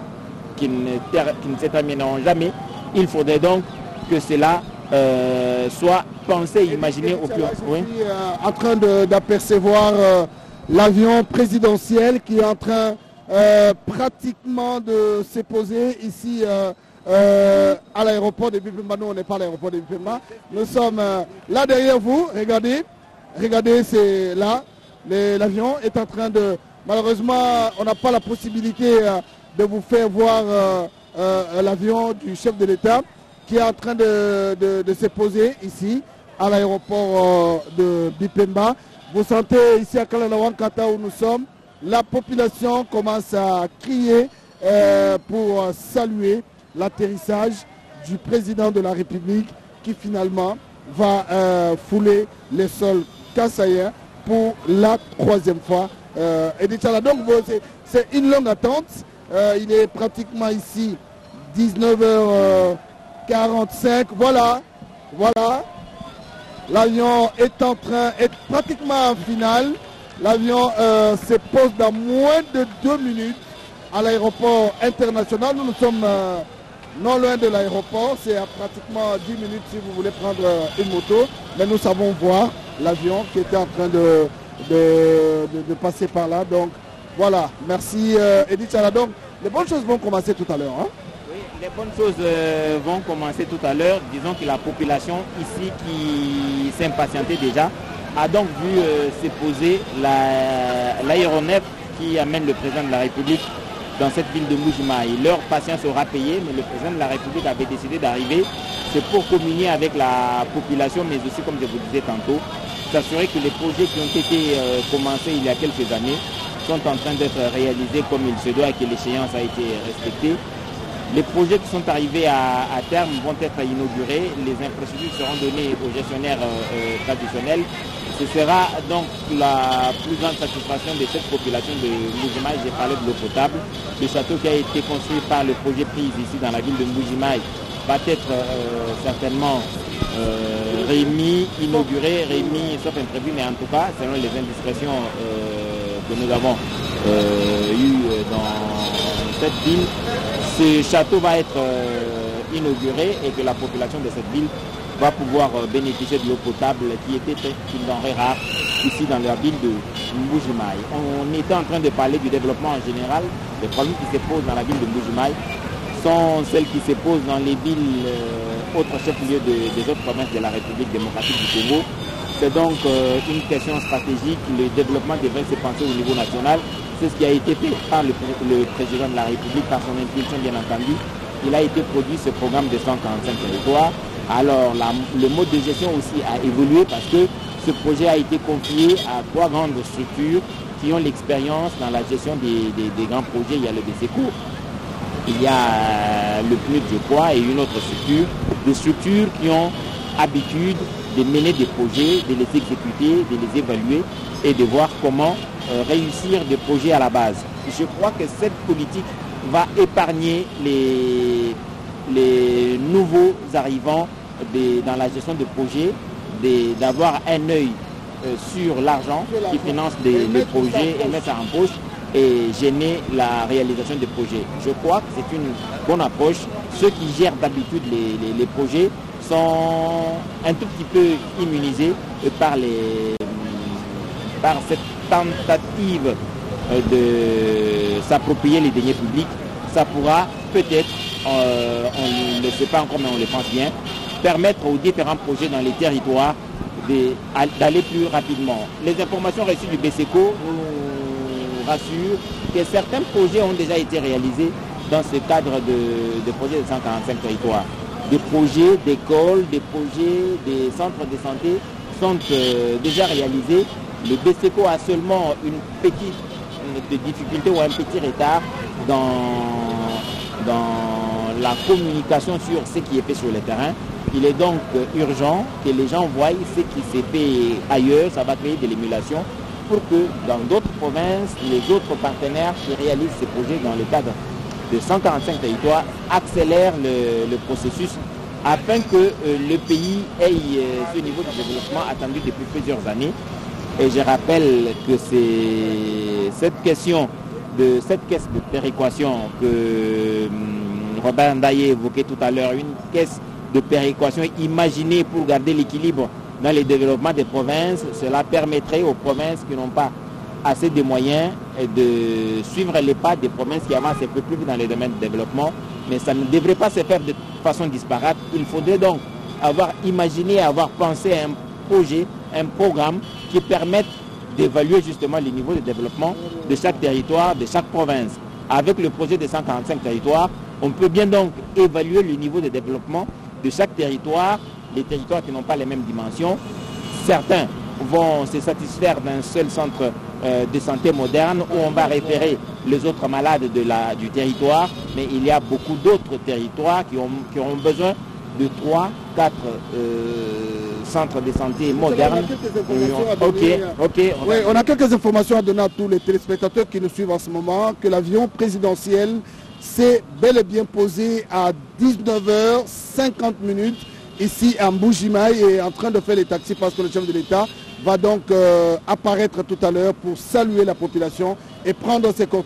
qui ne, qui ne se termineront jamais. Il faudrait donc que cela euh, soit pensé et imaginé au plus haut. Oui. Je suis euh, en train d'apercevoir euh, l'avion présidentiel qui est en train euh, pratiquement de se poser ici euh, euh, à l'aéroport de Bipemba. Nous, on n'est pas à l'aéroport de Bipemba. Nous sommes euh, là derrière vous, regardez. Regardez, c'est là, l'avion est en train de... Malheureusement, on n'a pas la possibilité euh, de vous faire voir euh, euh, l'avion du chef de l'État qui est en train de, de, de se poser ici, à l'aéroport euh, de Bipemba. Vous sentez ici à Kalanawankata où nous sommes, la population commence à crier euh, pour saluer l'atterrissage du président de la République qui finalement va euh, fouler les sols Kassaïen pour la troisième fois. Euh, et donc c'est une longue attente. Euh, il est pratiquement ici dix-neuf heures quarante-cinq. Voilà, voilà. L'avion est en train, est pratiquement en finale. L'avion euh, se pose dans moins de deux minutes. à l'aéroport international. Nous nous sommes euh, non loin de l'aéroport, c'est à pratiquement dix minutes si vous voulez prendre euh, une moto. Mais nous savons voir l'avion qui était en train de, de, de, de passer par là. Donc voilà, merci euh, Edith Chala. Donc les bonnes choses vont commencer tout à l'heure. Hein? Oui, les bonnes choses euh, vont commencer tout à l'heure. Disons que la population ici qui s'impatientait déjà a donc vu euh, se poser l'aéronef qui amène le président de la République dans cette ville de Mbuji-Mayi. Leur patience aura payé, mais le président de la République avait décidé d'arriver. C'est pour communier avec la population, mais aussi, comme je vous disais tantôt, s'assurer que les projets qui ont été euh, commencés il y a quelques années sont en train d'être réalisés comme il se doit et que l'échéance a été respectée. Les projets qui sont arrivés à, à terme vont être inaugurés, les infrastructures seront données aux gestionnaires euh, euh, traditionnels. Ce sera donc la plus grande satisfaction de cette population de Mbuji-Mayi. J'ai parlé de l'eau potable. Le château qui a été construit par le projet Prise ici dans la ville de Mbuji-Mayi va être euh, certainement euh, remis, inauguré, remis, sauf imprévu, mais en tout cas, selon les indiscrétions euh, que nous avons euh, eues dans cette ville, ce château va être euh, inauguré et que la population de cette ville va pouvoir euh, bénéficier de l'eau potable qui était une denrée rare ici dans la ville de Mbuji-Mayi. On était en train de parler du développement en général. Les problèmes qui se posent dans la ville de Mbuji-Mayi sont celles qui se posent dans les villes euh, autres chefs-lieux de, des autres provinces de la République démocratique du Congo. C'est donc euh, une question stratégique. Le développement devrait se penser au niveau national. C'est ce qui a été fait par le, le président de la République, par son impulsion bien entendu. Il a été produit ce programme de cent quarante-cinq territoires. Alors la, le mode de gestion aussi a évolué parce que ce projet a été confié à trois grandes structures qui ont l'expérience dans la gestion des, des, des grands projets. Il y a le BESECO, il y a le P N U D, je crois, et une autre structure. Des structures qui ont habitude de mener des projets, de les exécuter, de les évaluer et de voir comment euh, réussir des projets à la base. Je crois que cette politique va épargner les, les nouveaux arrivants de, dans la gestion de projets, d'avoir un œil euh, sur l'argent qui finance des, les projets et mettre ça en poche et gêner la réalisation des projets. Je crois que c'est une bonne approche. Ceux qui gèrent d'habitude les, les, les projets sont un tout petit peu immunisés par, les, par cette tentative de s'approprier les deniers publics. Ça pourra peut-être, euh, on ne le sait pas encore mais on le pense bien, permettre aux différents projets dans les territoires d'aller plus rapidement. Les informations reçues du BESECO nous rassurent que certains projets ont déjà été réalisés dans ce cadre de, de projets de cent quarante-cinq territoires. Des projets d'écoles, des projets des centres de santé sont euh, déjà réalisés. Le BESECO a seulement une petite une difficulté ou un petit retard dans, dans la communication sur ce qui est fait sur le terrain. Il est donc urgent que les gens voient ce qui s'est fait ailleurs. Ça va créer de l'émulation pour que dans d'autres provinces, les autres partenaires qui réalisent ces projets dans le cadre de cent quarante-cinq territoires accélèrent le, le processus afin que euh, le pays ait euh, ce niveau de développement attendu depuis plusieurs années. Et je rappelle que c'est cette question de cette caisse de péréquation que hum, Robert Ndaye évoquait tout à l'heure, une caisse de péréquation imaginée pour garder l'équilibre dans le développement des provinces. Cela permettrait aux provinces qui n'ont pas assez de moyens de suivre les pas des provinces qui avancent un peu plus vite dans les domaines de développement. Mais ça ne devrait pas se faire de façon disparate. Il faudrait donc avoir imaginé, avoir pensé à un projet, un programme qui permette d'évaluer justement les niveaux de développement de chaque territoire, de chaque province. Avec le projet de cent quarante-cinq territoires, on peut bien donc évaluer le niveau de développement de chaque territoire, les territoires qui n'ont pas les mêmes dimensions. Certains vont se satisfaire d'un seul centre euh, de santé moderne où on va référer les autres malades de la, du territoire, mais il y a beaucoup d'autres territoires qui ont, qui ont besoin de trois, quatre euh, centres de santé modernes. Ok, ok. Oui, on a quelques informations à donner à tous les téléspectateurs qui nous suivent en ce moment, que l'avion présidentiel s'est bel et bien posé à dix-neuf heures cinquante ici à Mbuji-Mayi et est en train de faire les taxis parce que le chef de l'État va donc euh, apparaître tout à l'heure pour saluer la population et prendre ses cortèges.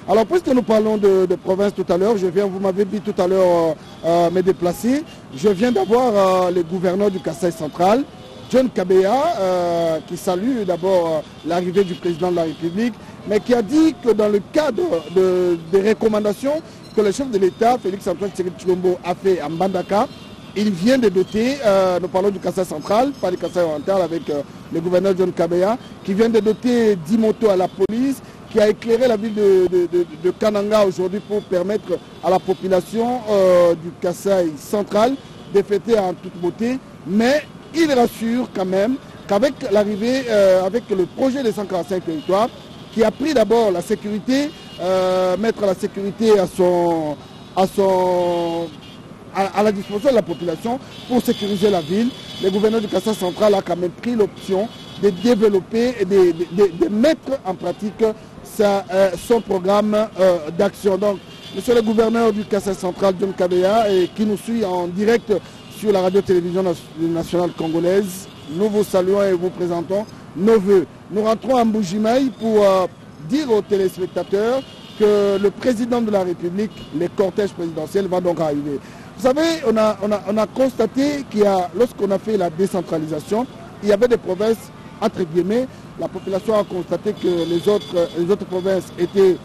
Alors, puisque nous parlons de, de province tout à l'heure, je viens, vous m'avez dit tout à l'heure euh, euh, me déplacer, je viens d'avoir euh, le gouverneur du Kasaï central, John Kabeya, euh, qui salue d'abord euh, l'arrivée du président de la République, mais qui a dit que dans le cadre de, des recommandations que le chef de l'État, Félix-Antoine Tshisekedi Tshilombo, a fait à Mbandaka, il vient de doter, euh, nous parlons du Kasaï central, pas du Kasaï oriental, avec euh, le gouverneur John Kabeya, qui vient de doter dix motos à la police, qui a éclairé la ville de, de, de, de Kananga aujourd'hui pour permettre à la population euh, du Kasaï central de fêter en toute beauté. Mais il rassure quand même qu'avec l'arrivée, euh, avec le projet des cent quarante-cinq territoires, qui a pris d'abord la sécurité, euh, mettre la sécurité à son... À son à la disposition de la population pour sécuriser la ville, le gouverneur du Kasaï central a quand même pris l'option de développer et de, de, de, de mettre en pratique sa, euh, son programme euh, d'action. Donc, monsieur le gouverneur du Kasaï central, John Kabeya, et qui nous suit en direct sur la radio-télévision nationale congolaise, nous vous saluons et vous présentons nos voeux. Nous rentrons à Mbujimaï pour euh, dire aux téléspectateurs que le président de la République, le cortège présidentiel, va donc arriver. Vous savez, on a, on a, on a constaté qu'il y a, lorsqu'on a fait la décentralisation, il y avait des provinces, entre guillemets, la population a constaté que les autres, les autres provinces étaient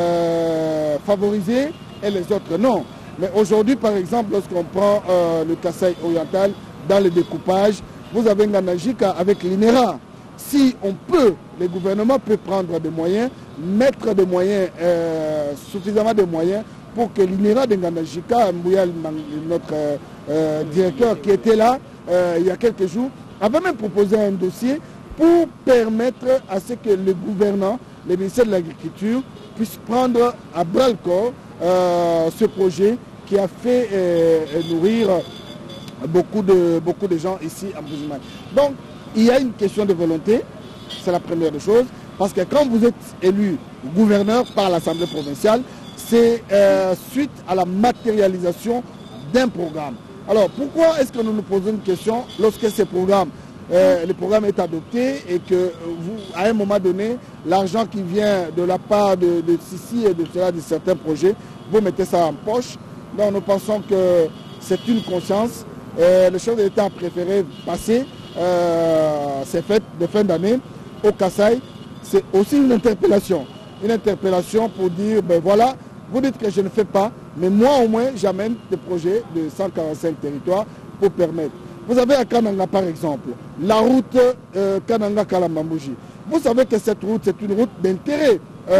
euh, favorisées et les autres non. Mais aujourd'hui, par exemple, lorsqu'on prend euh, le Kasaï oriental, dans le découpage, vous avez Nganajika avec l'I N E R A. Si on peut, le gouvernement peut prendre des moyens, mettre des moyens, euh, suffisamment de moyens, pour que l'I N E R A de Nganajika, Mbouyal, notre euh, directeur qui était là euh, il y a quelques jours, avait même proposé un dossier pour permettre à ce que le gouvernement, le ministère de l'Agriculture, puisse prendre à bras le corps euh, ce projet qui a fait euh, nourrir beaucoup de, beaucoup de gens ici à Mbujimaï. Donc, il y a une question de volonté, c'est la première des choses, parce que quand vous êtes élu gouverneur par l'Assemblée provinciale, c'est euh, suite à la matérialisation d'un programme. Alors, pourquoi est-ce que nous nous posons une question lorsque ce programme, euh, le programme est adopté et que vous, à un moment donné, l'argent qui vient de la part de, de Sissi et de, de certains projets, vous mettez ça en poche. Donc, nous pensons que c'est une conscience. Euh, le chef de l'État a préféré passer euh, ces fêtes de fin d'année au Kasaï. C'est aussi une interpellation. Une interpellation pour dire, ben voilà, vous dites que je ne fais pas, mais moi au moins j'amène des projets de cent quarante-cinq territoires pour permettre. Vous avez à Kananga par exemple, la route euh, Kananga-Kalambambouji. Vous savez que cette route, c'est une route d'intérêt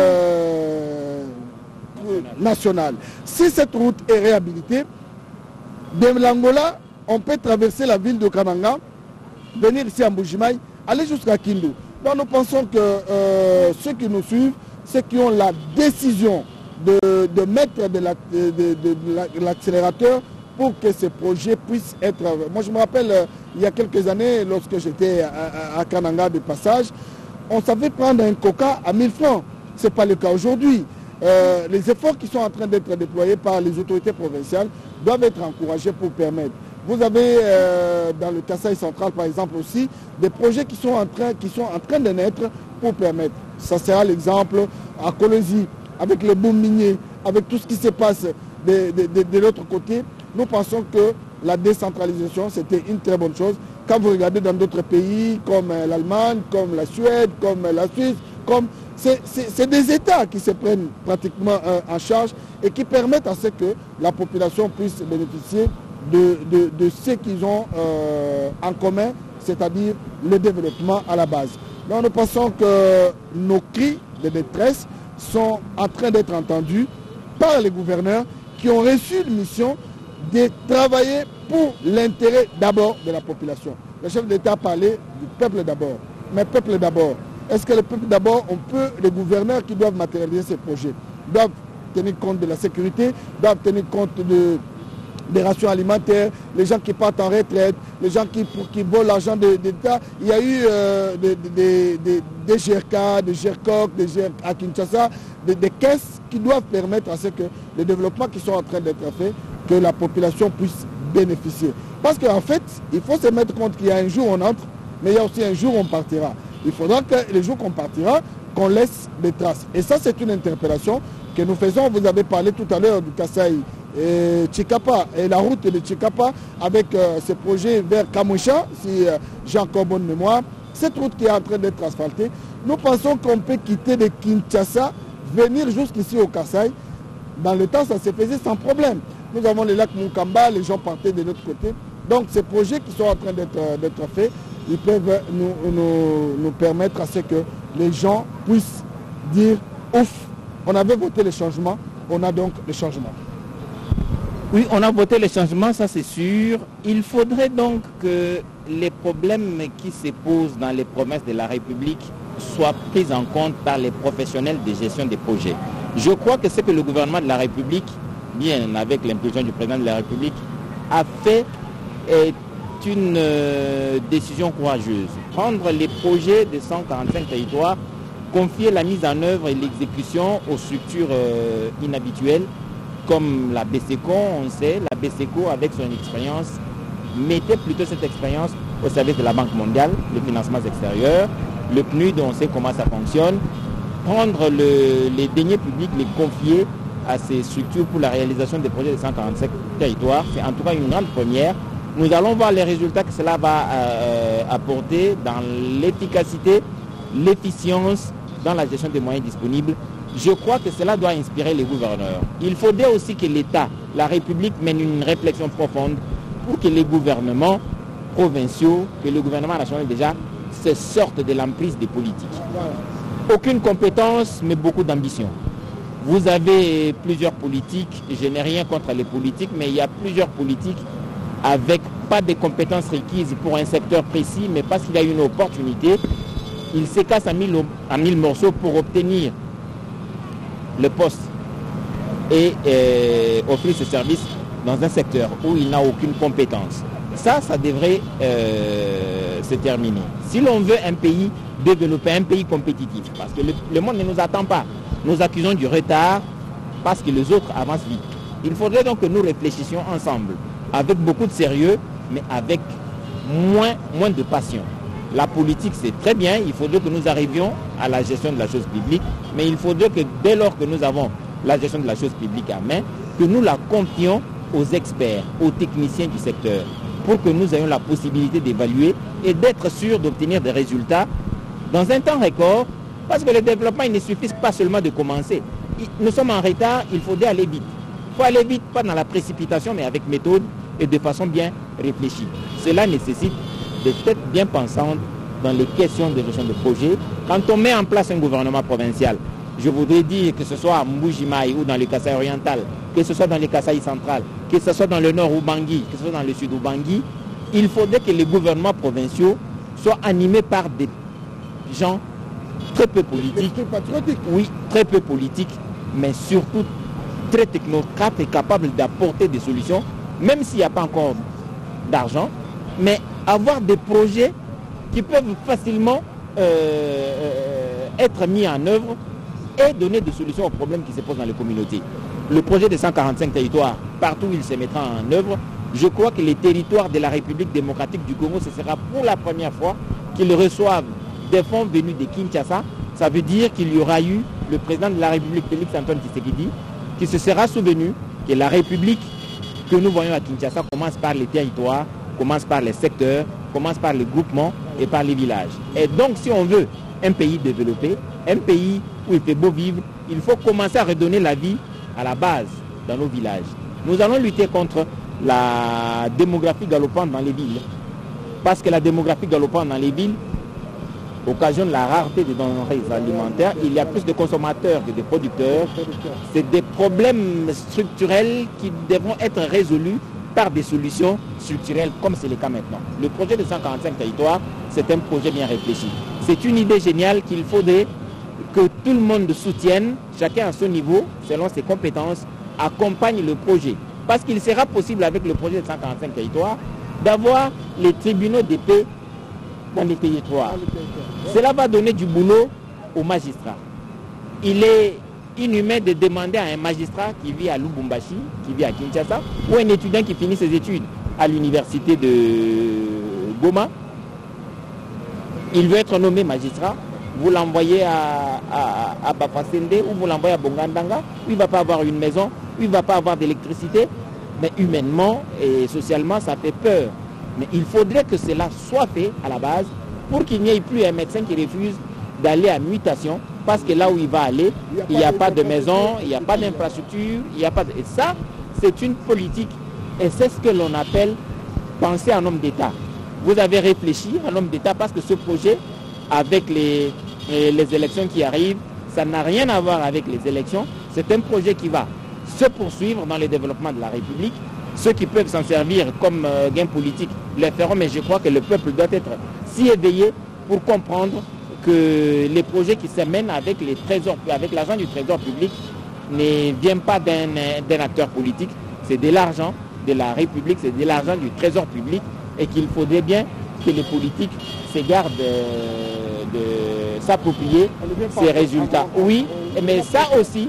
euh, national. Si cette route est réhabilitée, de l'Angola, on peut traverser la ville de Kananga, venir ici à Mbujimaï, aller jusqu'à Kindu. Donc nous pensons que euh, ceux qui nous suivent, ceux qui ont la décision de, de mettre de l'accélérateur pour que ces projets puissent être... Moi je me rappelle, euh, il y a quelques années, lorsque j'étais à, à, à Kananga de passage, on savait prendre un coca à mille francs. Ce n'est pas le cas aujourd'hui. Euh, les efforts qui sont en train d'être déployés par les autorités provinciales doivent être encouragés pour permettre. Vous avez euh, dans le Kasaï central par exemple aussi des projets qui sont en train, qui sont en train de naître pour permettre. Ça sera l'exemple à Colosie, avec les boom miniers, avec tout ce qui se passe de, de, de, de l'autre côté. Nous pensons que la décentralisation c'était une très bonne chose. Quand vous regardez dans d'autres pays comme l'Allemagne, comme la Suède, comme la Suisse, comme c'est des États qui se prennent pratiquement euh, en charge et qui permettent à ce que la population puisse bénéficier de, de, de ce qu'ils ont euh, en commun, c'est-à-dire le développement à la base. Donc nous pensons que nos cris de détresse sont en train d'être entendus par les gouverneurs qui ont reçu une mission de travailler pour l'intérêt d'abord de la population. Le chef d'État a parlé du peuple d'abord. Mais peuple d'abord, est-ce que le peuple d'abord, on peut, les gouverneurs qui doivent matérialiser ces projets, doivent tenir compte de la sécurité, doivent tenir compte de, des rations alimentaires, les gens qui partent en retraite, les gens qui, qui volent l'argent de l'État. Il y a eu euh, des, des, des, des G R K, des G R C O C, des G R à Kinshasa, des, des caisses qui doivent permettre à ce que les développements qui sont en train d'être faits, que la population puisse bénéficier. Parce qu'en fait, il faut se mettre compte qu'il y a un jour on entre, mais il y a aussi un jour on partira. Il faudra que les jours qu'on partira, qu'on laisse des traces. Et ça, c'est une interpellation que nous faisons. Vous avez parlé tout à l'heure du Kasaï et Chikapa et la route de Chikapa avec euh, ce projet vers Kamoucha, si euh, j'ai encore bonne mémoire. Cette route qui est en train d'être asphaltée, nous pensons qu'on peut quitter de Kinshasa, venir jusqu'ici au Kasaï. Dans le temps, ça se faisait sans problème. Nous avons le lac Moukamba, les gens partaient de l'autre côté. Donc ces projets qui sont en train d'être faits, ils peuvent nous, nous, nous permettre à ce que les gens puissent dire ouf, on avait voté les changements, on a donc les changements. Oui, on a voté les changements, ça c'est sûr. Il faudrait donc que les problèmes qui se posent dans les promesses de la République soient pris en compte par les professionnels de gestion des projets. Je crois que ce que le gouvernement de la République, bien avec l'impulsion du président de la République, a fait est une euh, décision courageuse. Prendre les projets de cent quarante-cinq territoires, confier la mise en œuvre et l'exécution aux structures euh, inhabituelles comme la BESECO, on sait, la BESECO avec son expérience, mettait plutôt cette expérience au service de la Banque mondiale, les financements extérieurs, le P N U D, on sait comment ça fonctionne, prendre le, les deniers publics, les confier à ces structures pour la réalisation des projets de cent quarante-cinq territoires, c'est en tout cas une grande première. Nous allons voir les résultats que cela va euh, apporter dans l'efficacité, l'efficience, dans la gestion des moyens disponibles. Je crois que cela doit inspirer les gouverneurs. Il faudrait aussi que l'État, la République mène une réflexion profonde pour que les gouvernements provinciaux, que le gouvernement national déjà, se sortent de l'emprise des politiques. Aucune compétence, mais beaucoup d'ambition. Vous avez plusieurs politiques, je n'ai rien contre les politiques, mais il y a plusieurs politiques avec pas de compétences requises pour un secteur précis, mais parce qu'il y a une opportunité, il se casse en mille, en mille morceaux pour obtenir le poste et euh, offrir ce service dans un secteur où il n'a aucune compétence. Ça, ça devrait euh, se terminer. Si l'on veut un pays développé, un pays compétitif, parce que le, le monde ne nous attend pas, nous accusons du retard parce que les autres avancent vite. Il faudrait donc que nous réfléchissions ensemble, avec beaucoup de sérieux, mais avec moins, moins de passion. La politique, c'est très bien, il faudrait que nous arrivions à la gestion de la chose publique, mais il faudrait que dès lors que nous avons la gestion de la chose publique à main, que nous la confions aux experts, aux techniciens du secteur, pour que nous ayons la possibilité d'évaluer et d'être sûrs d'obtenir des résultats dans un temps record, parce que le développement, il ne suffit pas seulement de commencer. Nous sommes en retard, il faudrait aller vite. Il faut aller vite, pas dans la précipitation, mais avec méthode et de façon bien réfléchie. Cela nécessite des têtes bien pensantes dans les questions de gestion de projet. Quand on met en place un gouvernement provincial, je voudrais dire que ce soit à Mbujimaï ou dans le Kasaï oriental, que ce soit dans le Kasaï central, que ce soit dans le nord ou Bangui, que ce soit dans le sud ou Bangui, il faudrait que les gouvernements provinciaux soient animés par des gens très peu politiques. Oui, très peu politiques, mais surtout très technocrates et capables d'apporter des solutions, même s'il n'y a pas encore d'argent, mais avoir des projets qui peuvent facilement euh, être mis en œuvre et donner des solutions aux problèmes qui se posent dans les communautés. Le projet de cent quarante-cinq territoires, partout où il se mettra en œuvre, je crois que les territoires de la République démocratique du Congo, ce sera pour la première fois qu'ils reçoivent des fonds venus de Kinshasa. Ça veut dire qu'il y aura eu le président de la République, Félix Antoine Tshisekedi, qui se sera souvenu que la République que nous voyons à Kinshasa commence par les territoires, commence par les secteurs, commence par les groupements et par les villages. Et donc si on veut un pays développé, un pays où il fait beau vivre, il faut commencer à redonner la vie à la base dans nos villages. Nous allons lutter contre la démographie galopante dans les villes. Parce que la démographie galopante dans les villes occasionne la rareté des denrées alimentaires. Il y a plus de consommateurs que de producteurs. C'est des problèmes structurels qui devront être résolus par des solutions structurelles comme c'est le cas maintenant. Le projet de cent quarante-cinq territoires, c'est un projet bien réfléchi. C'est une idée géniale qu'il faudrait que tout le monde soutienne, chacun à son niveau, selon ses compétences, accompagne le projet. Parce qu'il sera possible avec le projet de cent quarante-cinq territoires d'avoir les tribunaux de paix dans les territoires. Cela va donner du boulot aux magistrats. Il est inhumain de demander à un magistrat qui vit à Lubumbashi, qui vit à Kinshasa, ou un étudiant qui finit ses études à l'université de Goma, il veut être nommé magistrat, vous l'envoyez à, à, à Bafasende ou vous l'envoyez à Bongandanga, où il ne va pas avoir une maison, où il ne va pas avoir d'électricité. Mais humainement et socialement, ça fait peur. Mais il faudrait que cela soit fait à la base pour qu'il n'y ait plus un médecin qui refuse d'aller à mutation parce que là où il va aller, il n'y a pas de maison, il n'y a pas d'infrastructure, il n'y a pas de... Et ça, c'est une politique et c'est ce que l'on appelle penser en homme d'État. Vous avez réfléchi en homme d'État parce que ce projet, avec les, les élections qui arrivent, ça n'a rien à voir avec les élections. C'est un projet qui va se poursuivre dans le développement de la République. Ceux qui peuvent s'en servir comme euh, gain politique le feront, mais je crois que le peuple doit être si éveillé pour comprendre que les projets qui se mènent avec les trésors, avec l'argent du trésor public ne viennent pas d'un d'un acteur politique, c'est de l'argent de la République, c'est de l'argent du trésor public et qu'il faudrait bien que les politiques s'égarent de, de s'approprier ces résultats. Oui, mais ça aussi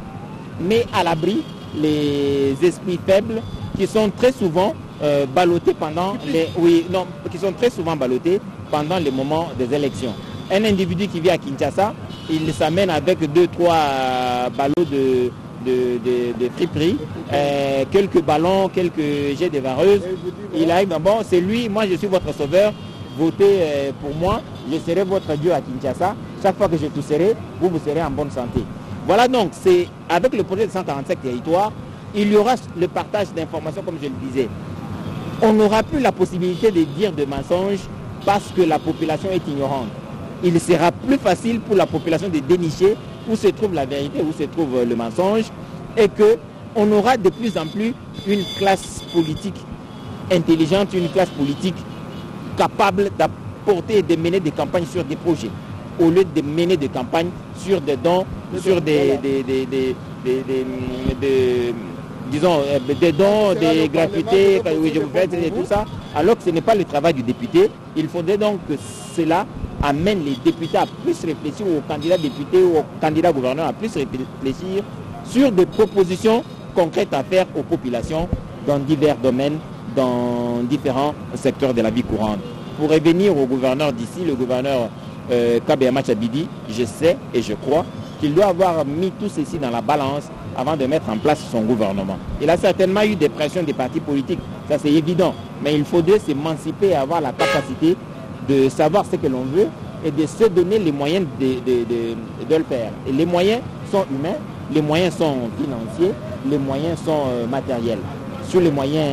met à l'abri les esprits faibles qui sont très souvent euh, ballottés pendant les oui non qui sont très souvent ballottés pendant les moments des élections. Un individu qui vient à Kinshasa, il s'amène avec deux trois euh, ballots de de, de, de friperie, euh, quelques ballons, quelques jets de vareuses. Il arrive, bon, c'est lui, moi je suis votre sauveur, votez euh, pour moi, je serai votre Dieu à Kinshasa. Chaque fois que je tousserai, vous, vous serez en bonne santé. Voilà donc, c'est avec le projet de cent quarante-cinq territoires, il y aura le partage d'informations comme je le disais. On n'aura plus la possibilité de dire de mensonges parce que la population est ignorante. Il sera plus facile pour la population de dénicher où se trouve la vérité, où se trouve le mensonge, et qu'on aura de plus en plus une classe politique intelligente, une classe politique capable d'apporter et de mener des campagnes sur des projets, au lieu de mener des campagnes sur des dons, sur des, des, des, des, des, des, des disons, des dons, des gratuités, oui, je vous fais, et tout ça, alors que ce n'est pas le travail du député. Il faudrait donc que cela amène les députés à plus réfléchir, aux candidats députés ou aux candidats gouverneurs à plus réfléchir sur des propositions concrètes à faire aux populations dans divers domaines, dans différents secteurs de la vie courante. Pour revenir au gouverneur d'ici, le gouverneur euh, Kabeyama Tchabidi, je sais et je crois qu'il doit avoir mis tout ceci dans la balance avant de mettre en place son gouvernement. Il a certainement eu des pressions des partis politiques, ça c'est évident, mais il faudrait s'émanciper et avoir la capacité de savoir ce que l'on veut et de se donner les moyens de, de, de, de le faire. Et les moyens sont humains, les moyens sont financiers, les moyens sont euh, matériels. Sur les moyens,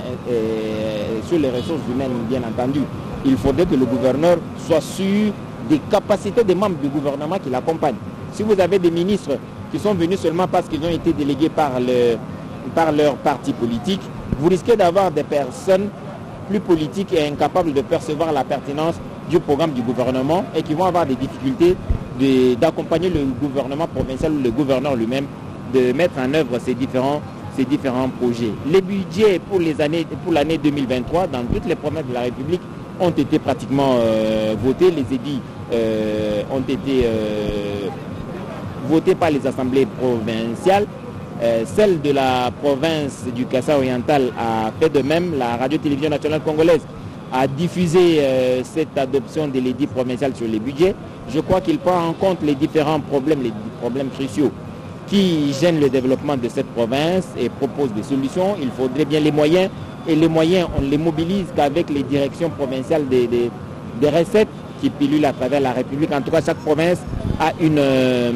euh, sur les ressources humaines, bien entendu, il faudrait que le gouverneur soit sûr des capacités des membres du gouvernement qui l'accompagnent. Si vous avez des ministres qui sont venus seulement parce qu'ils ont été délégués par, le, par leur parti politique, vous risquez d'avoir des personnes plus politiques et incapables de percevoir la pertinence du programme du gouvernement et qui vont avoir des difficultés d'accompagner le gouvernement provincial ou le gouverneur lui-même de mettre en œuvre ces différents, ces différents projets. Les budgets pour les années, pour l'année deux mille vingt-trois dans toutes les provinces de la République ont été pratiquement euh, votés. Les édits euh, ont été euh, votés par les assemblées provinciales. Euh, celle de la province du Kassa oriental a fait de même. La radio-télévision nationale congolaise a diffusé euh, cette adoption de l'édit provincial sur les budgets. Je crois qu'il prend en compte les différents problèmes, les problèmes cruciaux qui gênent le développement de cette province et propose des solutions. Il faudrait bien les moyens, et les moyens, on les mobilise qu'avec les directions provinciales des, des, des recettes qui pilulent à travers la République. En tout cas, chaque province a une, euh,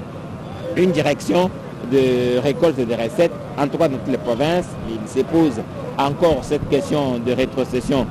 une direction de récolte des recettes, en tout cas dans toutes les provinces. Il se pose encore cette question de rétrocession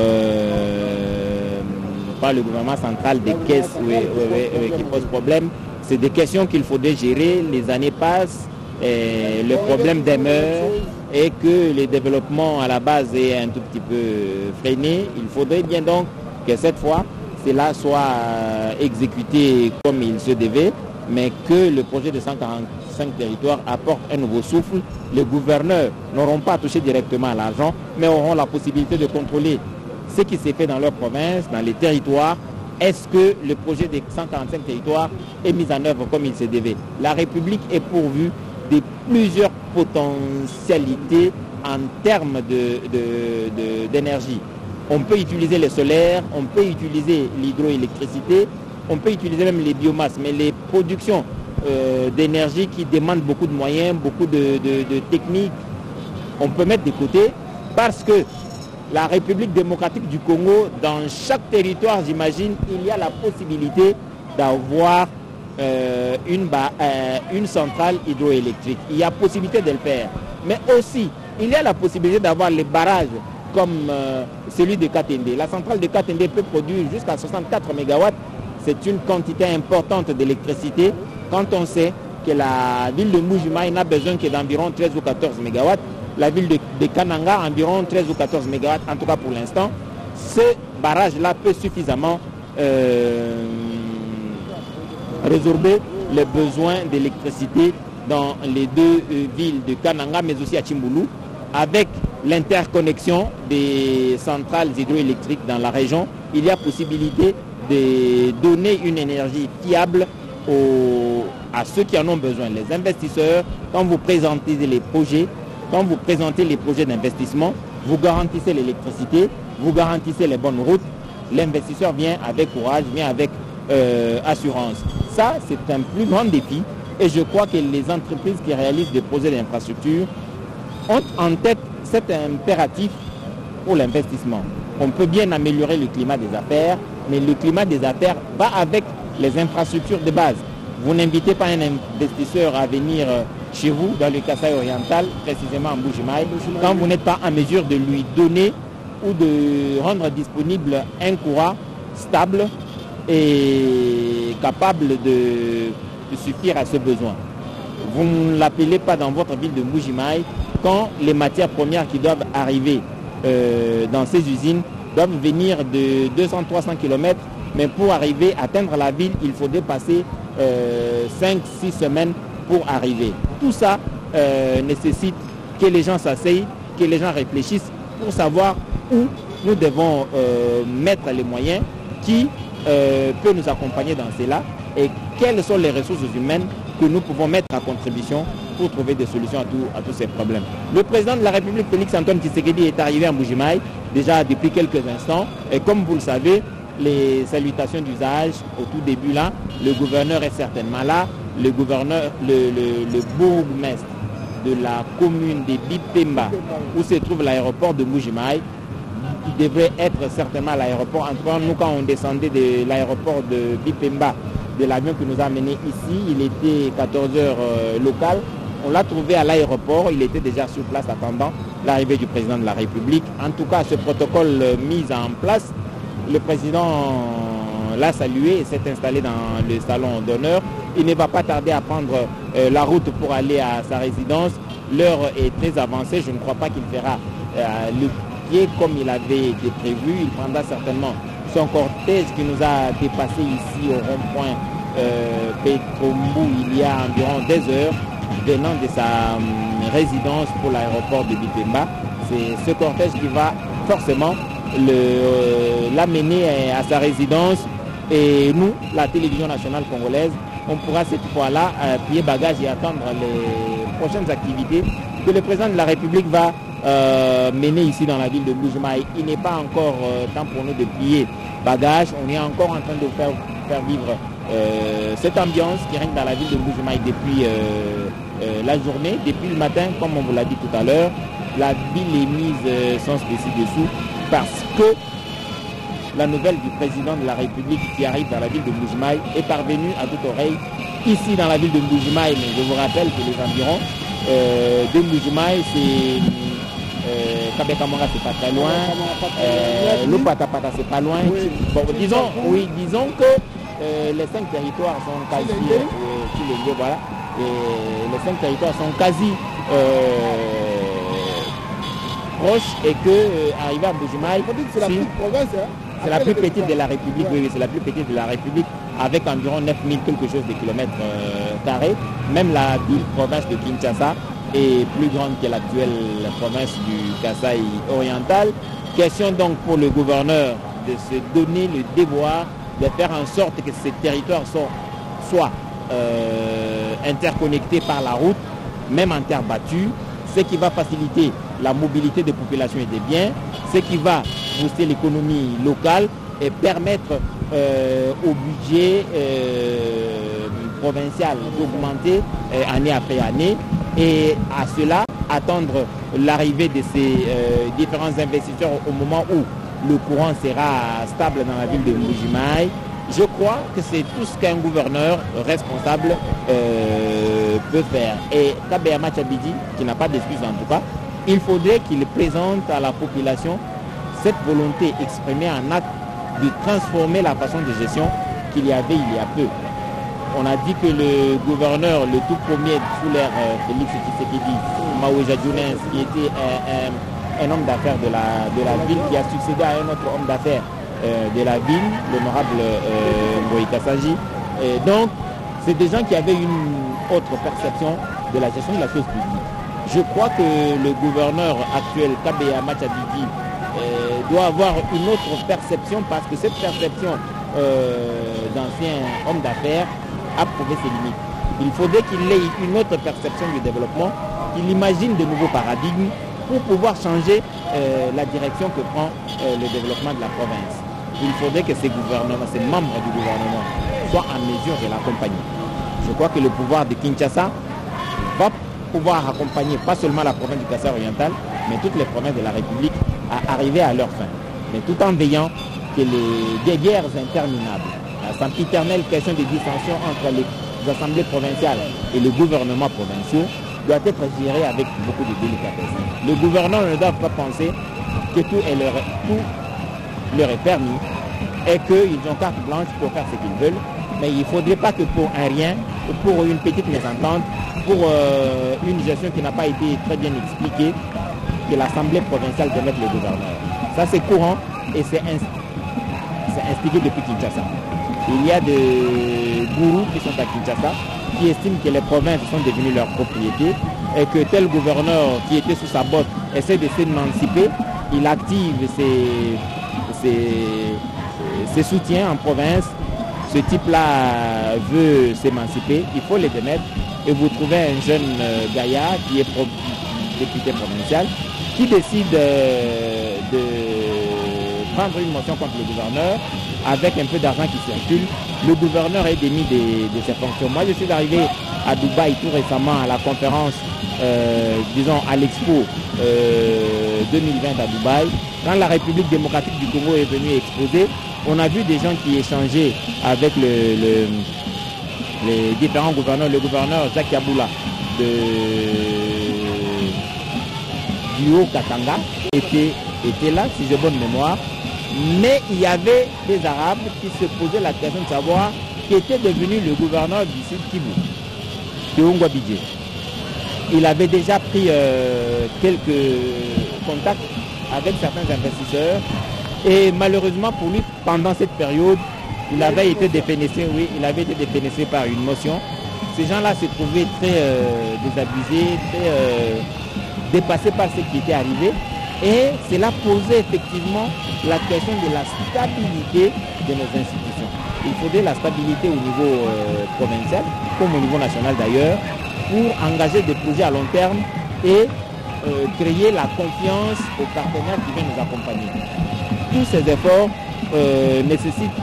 euh, par le gouvernement central des caisses oui, oui, oui, oui, qui pose problème. C'est des questions qu'il faudrait gérer. Les années passent, et le problème demeure et que le développement à la base est un tout petit peu freiné. Il faudrait bien donc que cette fois, cela soit exécuté comme il se devait, mais que le projet de cent quarante-cinq territoires apporte un nouveau souffle. Les gouverneurs n'auront pas touché directement à l'argent, mais auront la possibilité de contrôler ce qui s'est fait dans leur province, dans les territoires. Est-ce que le projet de cent quarante-cinq territoires est mis en œuvre comme il se devait? La République est pourvue de plusieurs potentialités en termes d'énergie. De, de, de, on peut utiliser le solaire, on peut utiliser l'hydroélectricité, on peut utiliser même les biomasses, mais les productions euh, d'énergie qui demandent beaucoup de moyens, beaucoup de, de, de techniques, on peut mettre de côté parce que la République démocratique du Congo, dans chaque territoire, j'imagine, il y a la possibilité d'avoir euh, une, euh, une centrale hydroélectrique. Il y a possibilité de le faire. Mais aussi, il y a la possibilité d'avoir les barrages comme euh, celui de Katende. La centrale de Katende peut produire jusqu'à soixante-quatre mégawatts. C'est une quantité importante d'électricité quand on sait que la ville de Mbuji-Mayi n'a besoin que d'environ treize ou quatorze mégawatts. La ville de, de Kananga, environ treize ou quatorze mégawatts, en tout cas pour l'instant. Ce barrage-là peut suffisamment euh, résorber les besoins d'électricité dans les deux euh, villes de Kananga, mais aussi à Tchimbulu, avec l'interconnexion des centrales hydroélectriques dans la région. Il y a possibilité de donner une énergie fiable aux, à ceux qui en ont besoin. Les investisseurs, quand vous présentez les projets, quand vous présentez les projets d'investissement, vous garantissez l'électricité, vous garantissez les bonnes routes, l'investisseur vient avec courage, vient avec euh, assurance. Ça, c'est un plus grand défi et je crois que les entreprises qui réalisent des projets d'infrastructure ont en tête cet impératif pour l'investissement. On peut bien améliorer le climat des affaires, mais le climat des affaires va avec les infrastructures de base. Vous n'invitez pas un investisseur à venir chez vous, dans le Kasaï oriental, précisément en Mbuji-Mayi, quand vous n'êtes pas en mesure de lui donner ou de rendre disponible un courant stable et capable de, de suffire à ses besoins. Vous ne l'appelez pas dans votre ville de Mbuji-Mayi quand les matières premières qui doivent arriver euh, dans ces usines doivent venir de deux cents à trois cents kilomètres, mais pour arriver à atteindre la ville, il faut dépasser euh, cinq à six semaines pour arriver. Tout ça euh, nécessite que les gens s'asseyent, que les gens réfléchissent pour savoir où nous devons euh, mettre les moyens, qui euh, peut nous accompagner dans cela et quelles sont les ressources humaines que nous pouvons mettre à contribution pour trouver des solutions à, tout, à tous ces problèmes. Le président de la République, Félix Antoine Tshisekedi, est arrivé à Mbuji-Mayi déjà depuis quelques instants et comme vous le savez, les salutations d'usage au tout début là, le gouverneur est certainement là, le gouverneur, le, le, le bourgmestre de la commune de Bipemba où se trouve l'aéroport de Mbuji-Mayi, il devrait être certainement à l'aéroport. En tout cas, nous quand on descendait de l'aéroport de Bipemba, de l'avion qui nous a amenés ici, il était quatorze heures euh, local, on l'a trouvé à l'aéroport, il était déjà sur place attendant l'arrivée du président de la République. En tout cas, ce protocole euh, mis en place, le président l'a salué et s'est installé dans le salon d'honneur. Il ne va pas tarder à prendre euh, la route pour aller à sa résidence. L'heure est très avancée, je ne crois pas qu'il fera euh, le pied comme il avait été prévu. Il prendra certainement son cortège qui nous a dépassé ici au rond-point euh, Petrombu il y a environ deux heures, venant de sa euh, résidence pour l'aéroport de Bipemba. C'est ce cortège qui va forcément euh, l'amener à sa résidence et nous, la télévision nationale congolaise, on pourra cette fois-là euh, plier bagage et attendre les prochaines activités que le président de la République va euh, mener ici dans la ville de Mbuji-Mayi. Il n'est pas encore euh, temps pour nous de plier bagage, on est encore en train de faire, faire vivre euh, cette ambiance qui règne dans la ville de Mbuji-Mayi depuis euh, euh, la journée, depuis le matin, comme on vous l'a dit tout à l'heure. La ville est mise euh, sans spécifier dessous parce que la nouvelle du président de la République qui arrive dans la ville de Mbuji-Mayi est parvenue à toute oreille ici dans la ville de Mbuji-Mayi. Mais je vous rappelle que les environs euh, de Mbuji-Mayi, c'est euh, Kabekamanga, c'est pas très loin, euh, Lopatapata, c'est pas loin. Oui. Bon, disons, oui, disons que euh, les cinq territoires sont quasi euh, tous les lieux, voilà, et les cinq territoires sont quasi euh, proches et que euh, arriver à Mbuji-Mayi, c'est la petite province, hein. C'est la plus petite de la République, oui, oui, c'est la plus petite de la République, avec environ neuf mille quelque chose de kilomètres euh, carrés. Même la ville-province de Kinshasa est plus grande que l'actuelle province du Kasaï oriental. Question donc pour le gouverneur de se donner le devoir de faire en sorte que ces territoires soient, soient euh, interconnectés par la route, même en terre battue, ce qui va faciliter la mobilité des populations et des biens, ce qui va booster l'économie locale et permettre euh, au budget euh, provincial d'augmenter euh, année après année, et à cela attendre l'arrivée de ces euh, différents investisseurs au moment où le courant sera stable dans la ville de Mbuji-Mayi. Je crois que c'est tout ce qu'un gouverneur responsable euh, peut faire. Et Kabeya Matchabidi, qui n'a pas d'excuse en tout cas, il faudrait qu'il présente à la population cette volonté exprimée en acte de transformer la façon de gestion qu'il y avait il y a peu. On a dit que le gouverneur, le tout premier sous l'ère euh, Félix Tshisekedi, Maouja Jounès, qui était un, un, un homme d'affaires de la, de la ville, qui a succédé à un autre homme d'affaires euh, de la ville, l'honorable euh, Moïse Kassaji. Et donc, c'est des gens qui avaient une autre perception de la gestion de la chose publique. Je crois que le gouverneur actuel, Kabeya Matchabidi, euh, doit avoir une autre perception, parce que cette perception euh, d'ancien homme d'affaires a prouvé ses limites. Il faudrait qu'il ait une autre perception du développement, qu'il imagine de nouveaux paradigmes pour pouvoir changer euh, la direction que prend euh, le développement de la province. Il faudrait que ces gouvernements, ces membres du gouvernement soient en mesure de l'accompagner. Je crois que le pouvoir de Kinshasa va pouvoir accompagner pas seulement la province du Kassai oriental, mais toutes les provinces de la République à arriver à leur fin. Mais tout en veillant que les, des guerres interminables, la sempiternelle question des dissensions entre les assemblées provinciales et le gouvernement provincial doit être gérée avec beaucoup de délicatesse. Le gouvernement ne doit pas penser que tout, est leur, tout leur est permis et qu'ils ont carte blanche pour faire ce qu'ils veulent, mais il ne faudrait pas que pour un rien, ou pour une petite mésentente, pour euh, une gestion qui n'a pas été très bien expliquée, que l'Assemblée provinciale démette le gouverneur. Ça c'est courant et c'est instigué depuis Kinshasa. Il y a des gourous qui sont à Kinshasa qui estiment que les provinces sont devenues leur propriété et que tel gouverneur qui était sous sa botte essaie de s'émanciper, il active ses, ses, ses soutiens en province. Ce type-là veut s'émanciper, il faut les démettre, et vous trouvez un jeune euh, gaillard qui est pro député provincial qui décide euh, de prendre une motion contre le gouverneur avec un peu d'argent qui circule. Le gouverneur est démis de, de ses fonctions. Moi, je suis arrivé à Dubaï tout récemment à la conférence, euh, disons à l'expo euh, deux mille vingt à Dubaï. Quand la République démocratique du Congo est venue exposer, on a vu des gens qui échangeaient avec le, le, les différents gouverneurs. Le gouverneur Jacques Yaboula de, du Haut-Katanga était, était là, si j'ai bonne mémoire. Mais il y avait des Arabes qui se posaient la question de savoir qui était devenu le gouverneur du Sud Kivu, de Ongwabidje. Il avait déjà pris euh, quelques contacts avec certains investisseurs et malheureusement pour lui, pendant cette période, il avait été dépénécé, oui, il avait été dépénécé par une motion. Ces gens-là se trouvaient très euh, désabusés, très euh, dépassés par ce qui était arrivé. Et cela posait effectivement la question de la stabilité de nos institutions. Il faudrait la stabilité au niveau euh, provincial, comme au niveau national d'ailleurs, pour engager des projets à long terme et euh, créer la confiance aux partenaires qui viennent nous accompagner. Tous ces efforts euh, nécessitent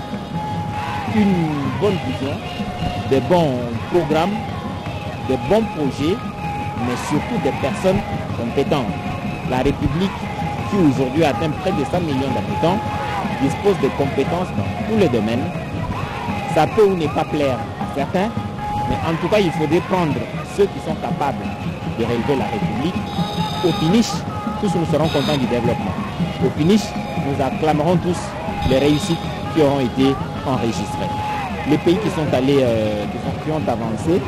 une bonne vision, des bons programmes, des bons projets, mais surtout des personnes compétentes. La République, qui aujourd'hui atteint près de cent millions d'habitants, dispose de compétences dans tous les domaines. Ça peut ou ne pas plaire à certains, mais en tout cas, il faudrait prendre ceux qui sont capables de relever la République. Au finish, tous nous serons contents du développement. Au finish, nous acclamerons tous les réussites qui auront été enregistrées. Les pays qui sont allés, euh, qui, sont, qui ont avancé,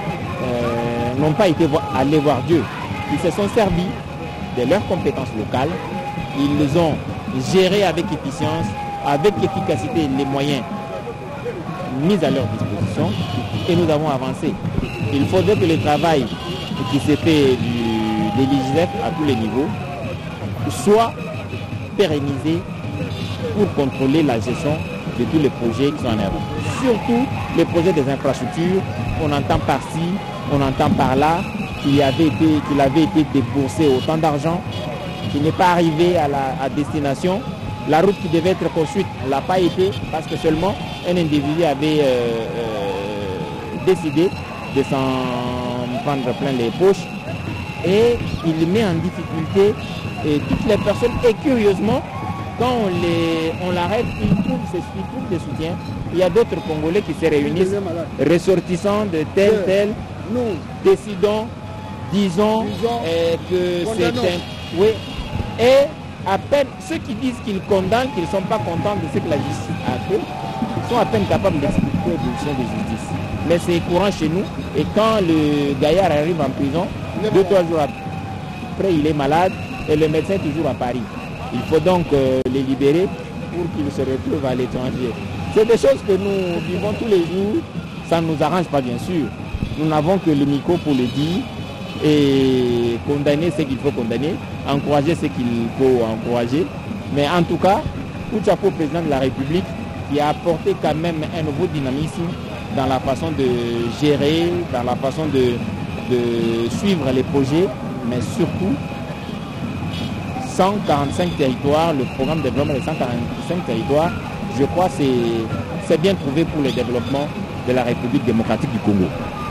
euh, n'ont pas été vo allés voir Dieu. Ils se sont servis de leurs compétences locales. Ils les ont gérées avec efficience, avec efficacité les moyens mis à leur disposition et nous avons avancé. Il faudrait que le travail qui s'est fait du, des L I G I F à tous les niveaux soit pérennisé pour contrôler la gestion de tous les projets qui sont en œuvre. Surtout les projets des infrastructures, on entend par-ci, on entend par-là, qu'il avait été, qu'il avait été déboursé autant d'argent, qui n'est pas arrivé à la à destination. La route qui devait être construite ne l'a pas été parce que seulement un individu avait euh, euh, décidé de s'en prendre plein les poches et il met en difficulté et toutes les personnes. Et curieusement, quand on, les, on l'arrête, il trouve, il trouve des soutiens. Il y a d'autres Congolais qui se réunissent, ressortissants de tel, tel, nous décidons, disons, disons euh, que c'est un... Oui, et à peine ceux qui disent qu'ils condamnent, qu'ils ne sont pas contents de ce que la justice a fait, sont à peine capables d'expliquer aux décisions de justice. Mais c'est courant chez nous. Et quand le gaillard arrive en prison, deux, trois jours après, il est malade et le médecin est toujours à Paris. Il faut donc euh, les libérer pour qu'ils se retrouvent à l'étranger. C'est des choses que nous vivons tous les jours. Ça ne nous arrange pas, bien sûr. Nous n'avons que le micro pour le dire et condamner ce qu'il faut condamner, encourager ce qu'il faut encourager. Mais en tout cas, coup de chapeau au président de la République qui a apporté quand même un nouveau dynamisme dans la façon de gérer, dans la façon de, de suivre les projets, mais surtout cent quarante-cinq territoires, le programme de développement des cent quarante-cinq territoires, je crois que c'est bien trouvé pour le développement de la République démocratique du Congo.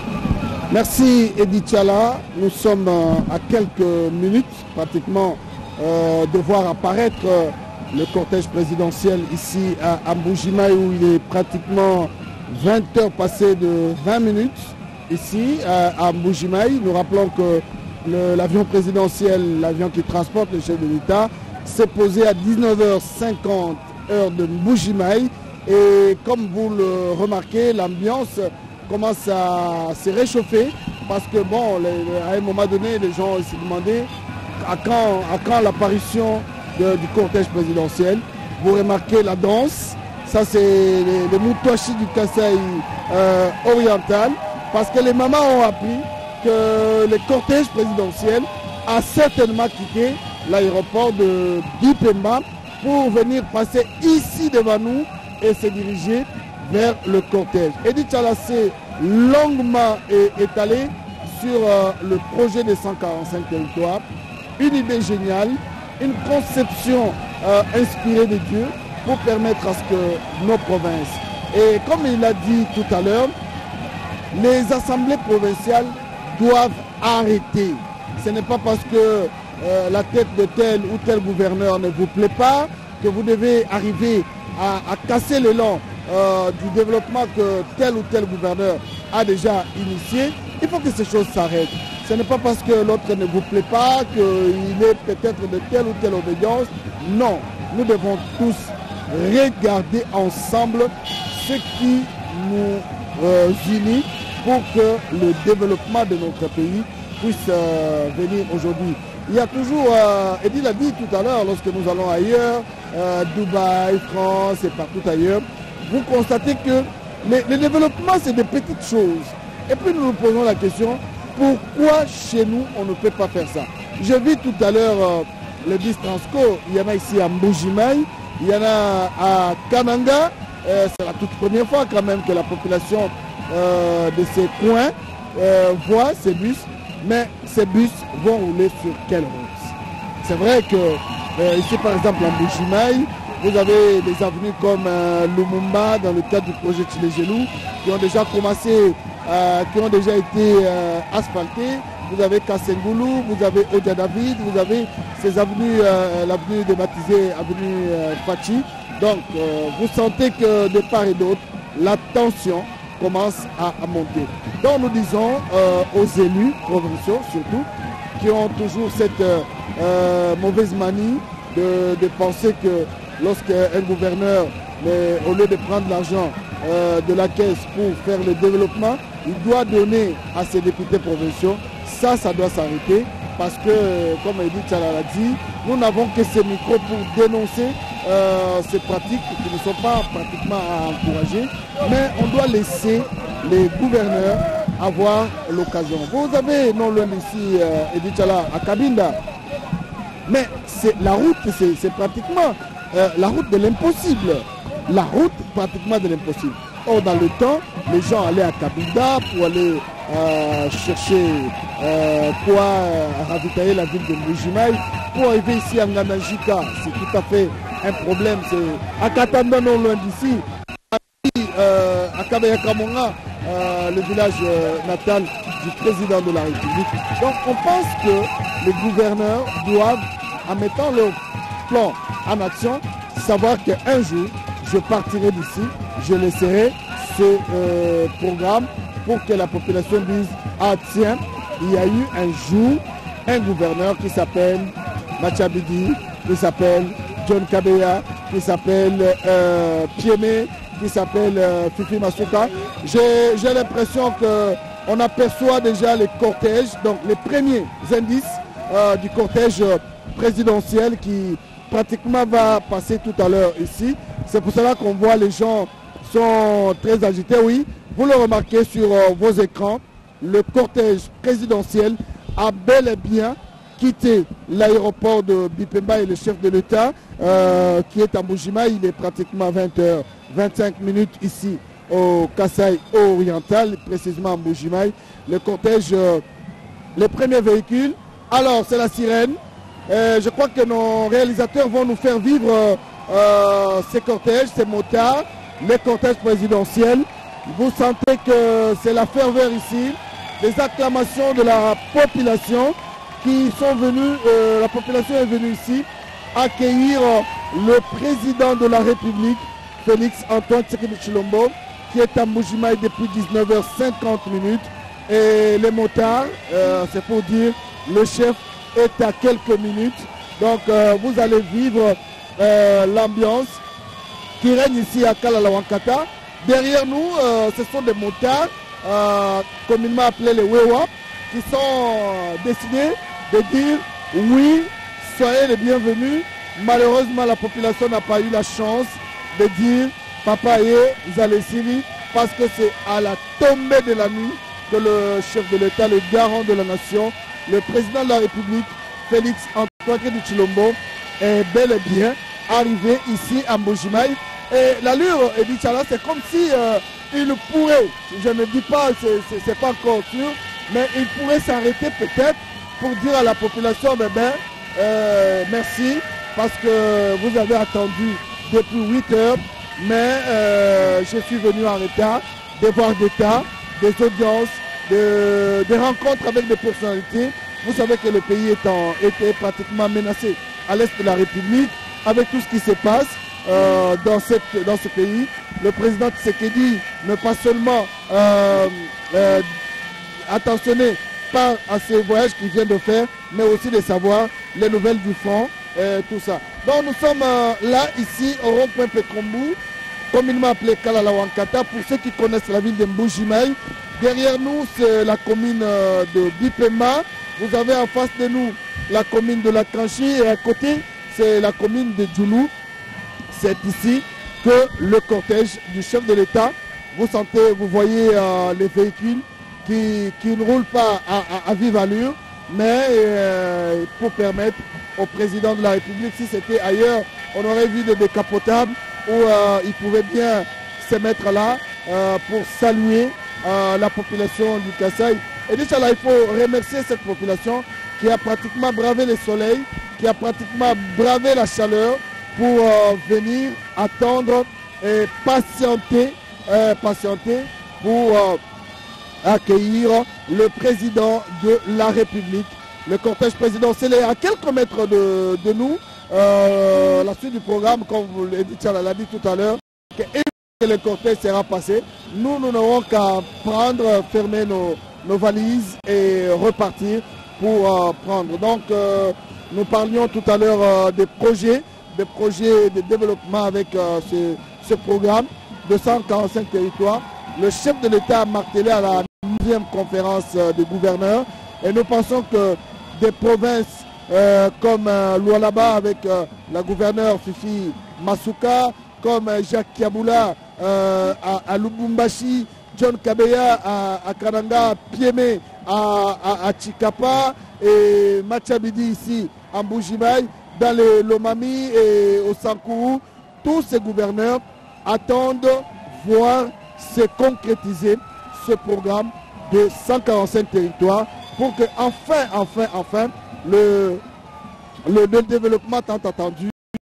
Merci Edi Tchala. Nous sommes à quelques minutes pratiquement euh, de voir apparaître euh, le cortège présidentiel ici à Mbuji-Mayi où il est pratiquement vingt heures passées de vingt minutes ici à, à Mbuji-Mayi. Nous rappelons que l'avion présidentiel, l'avion qui transporte le chef de l'État, s'est posé à dix-neuf heures cinquante heure de Mbuji-Mayi. Et comme vous le remarquez, l'ambiance commence à se réchauffer parce que bon, les, à un moment donné, les gens se demandaient à quand, à quand l'apparition du cortège présidentiel. Vous remarquez la danse, ça c'est les, les Moutouachi du Kasaï euh, oriental, parce que les mamans ont appris que le cortège présidentiel a certainement quitté l'aéroport de Dipemba pour venir passer ici devant nous et se diriger vers le cortège. Edi Tchala s'est longuement étalé sur euh, le projet des cent quarante-cinq territoires, une idée géniale, une conception euh, inspirée de Dieu pour permettre à ce que nos provinces, et comme il a dit tout à l'heure, les assemblées provinciales doivent arrêter. Ce n'est pas parce que euh, la tête de tel ou tel gouverneur ne vous plaît pas que vous devez arriver à, à casser l'élan euh, du développement que tel ou tel gouverneur a déjà initié. Il faut que ces choses s'arrêtent. Ce n'est pas parce que l'autre ne vous plaît pas qu'il est peut-être de telle ou telle obédience. Non, nous devons tous regarder ensemble ce qui nous euh, unit pour que le développement de notre pays puisse euh, venir aujourd'hui. Il y a toujours, euh, Edi l'a dit tout à l'heure, lorsque nous allons ailleurs, euh, Dubaï, France et partout ailleurs, vous constatez que les, le développement, c'est des petites choses. Et puis nous nous posons la question, pourquoi chez nous, on ne peut pas faire ça? J'ai vu tout à l'heure euh, le bus Transco, il y en a ici à Mbuji-Mayi, il y en a à Kananga, euh, c'est la toute première fois quand même que la population euh, de ces coins euh, voit ces bus, mais ces bus vont rouler sur quelle route? C'est vrai que euh, ici par exemple à Mbuji-Mayi, vous avez des avenues comme euh, Lumumba dans le cadre du projet Tchilegelou qui ont déjà commencé, euh, qui ont déjà été euh, asphaltées. Vous avez Kassengoulou, vous avez Odia David, vous avez ces avenues, euh, l'avenue débaptisée avenue euh, Fachi. Donc euh, vous sentez que de part et d'autre, la tension commence à, à monter. Donc nous disons euh, aux élus provinciaux surtout, qui ont toujours cette euh, mauvaise manie de, de penser que lorsqu'un gouverneur, mais, au lieu de prendre l'argent euh, de la caisse pour faire le développement, il doit donner à ses députés provinciaux. Ça, ça doit s'arrêter parce que, comme Edi Tchala l'a dit, nous n'avons que ces micros pour dénoncer euh, ces pratiques qui ne sont pas pratiquement à encourager, mais on doit laisser les gouverneurs avoir l'occasion. Vous avez, non loin d'ici, euh, Edi Tchala, à Kabinda, mais la route, c'est pratiquement euh, la route de l'impossible. La route pratiquement de l'impossible. Or, dans le temps, les gens allaient à Kabinda pour aller euh, chercher euh, quoi euh, ravitailler la ville de Mbuji-Mayi. Pour arriver ici à Nganajika, c'est tout à fait un problème. C'est à Katanda, non loin d'ici, euh, à Kabeya Kamonga, euh, le village euh, natal du président de la République. Donc on pense que les gouverneurs doivent, en mettant leur plan en action, savoir qu'un jour, je partirai d'ici, je laisserai ce euh, programme pour que la population dise « Ah tiens, il y a eu un jour un gouverneur qui s'appelle Machabidi, qui s'appelle John Kabeya, qui s'appelle euh, Piemé, qui s'appelle euh, Fifi Masuka. » J'ai l'impression qu'on aperçoit déjà les cortèges, donc les premiers indices euh, du cortège présidentiel qui pratiquement va passer tout à l'heure ici. C'est pour cela qu'on voit les gens sont très agités. Oui, vous le remarquez sur euh, vos écrans, le cortège présidentiel a bel et bien quitté l'aéroport de Bipemba et le chef de l'État euh, qui est à Mbujimai. Il est pratiquement vingt heures vingt-cinq minutes ici au Kasaï oriental, précisément à Mbujimai. Le cortège, euh, les premiers véhicules. Alors, c'est la sirène. Euh, je crois que nos réalisateurs vont nous faire vivre euh, euh, ces cortèges, ces motards, les cortèges présidentiels. Vous sentez que c'est la ferveur ici, des acclamations de la population qui sont venus, euh, la population est venue ici accueillir euh, le président de la République, Félix Antoine Tshisekedi Tshilombo, qui est à Mbujimai depuis dix-neuf heures cinquante minutes. Et les motards, euh, c'est pour dire, le chef est à quelques minutes. Donc euh, vous allez vivre euh, l'ambiance qui règne ici à Kalalawankata. Derrière nous, euh, ce sont des motards, euh, communément appelés les Wewa, qui sont euh, décidés de dire oui, soyez les bienvenus. Malheureusement, la population n'a pas eu la chance de dire papa et Zalesili, parce que c'est à la tombée de la nuit que le chef de l'État, le garant de la nation, le président de la République, Félix Antoine Tshilombo, est bel et bien arrivé ici à Mbujimai. Et l'allure, Edith Chala, c'est comme si euh, il pourrait, je ne dis pas, c'est pas encore sûr, mais il pourrait s'arrêter peut-être pour dire à la population, ben, ben euh, merci, parce que vous avez attendu depuis huit heures, mais euh, je suis venu en retard, des voix d'État, des audiences, de, des rencontres avec des personnalités. Vous savez que le pays est en, était pratiquement menacé à l'est de la République, avec tout ce qui se passe euh, dans, cette, dans ce pays. Le président Tshisekedi n'est pas seulement euh, euh, attentionné par à ces voyages qu'il vient de faire, mais aussi de savoir les nouvelles du front, euh, tout ça. Donc nous sommes euh, là, ici, au rond-point Pekombu, communément appelé Kalalawankata, pour ceux qui connaissent la ville de Mbujimai. Derrière nous, c'est la commune euh, de Bipemba. Vous avez en face de nous la commune de la Kanchi et à côté, c'est la commune de Djoulou. C'est ici que le cortège du chef de l'État, vous sentez, vous voyez euh, les véhicules qui, qui ne roulent pas à, à, à vive allure, mais euh, pour permettre au président de la République, si c'était ailleurs, on aurait vu des décapotables où euh, il pouvait bien se mettre là euh, pour saluer euh, la population du Kasaï. Et déjà là, il faut remercier cette population qui a pratiquement bravé le soleil, qui a pratiquement bravé la chaleur pour euh, venir attendre et patienter, euh, patienter pour euh, accueillir le président de la République. Le cortège présidentiel est à quelques mètres de, de nous. Euh, la suite du programme, comme vous l'avez dit, l'a dit tout à l'heure, que le cortège sera passé, nous, nous n'aurons qu'à prendre, fermer nos, nos valises et repartir pour euh, prendre. Donc, euh, nous parlions tout à l'heure euh, des projets, des projets de développement avec euh, ce, ce programme de cent quarante-cinq territoires. Le chef de l'État a martelé à la neuvième conférence euh, des gouverneurs et nous pensons que des provinces euh, comme euh, Lualaba avec euh, la gouverneure Fifi Masuka, comme euh, Jacques Kiaboula euh, à, à Lubumbashi, John Kabeya à, à Kananga, Piemé à, à, à Chikapa et Machabidi ici à Mbujimai, dans le Lomami et au Sankourou, tous ces gouverneurs attendent voir se concrétiser ce programme de cent quarante-cinq territoires pour que enfin, enfin, enfin, le, le, le développement tant attendu, le,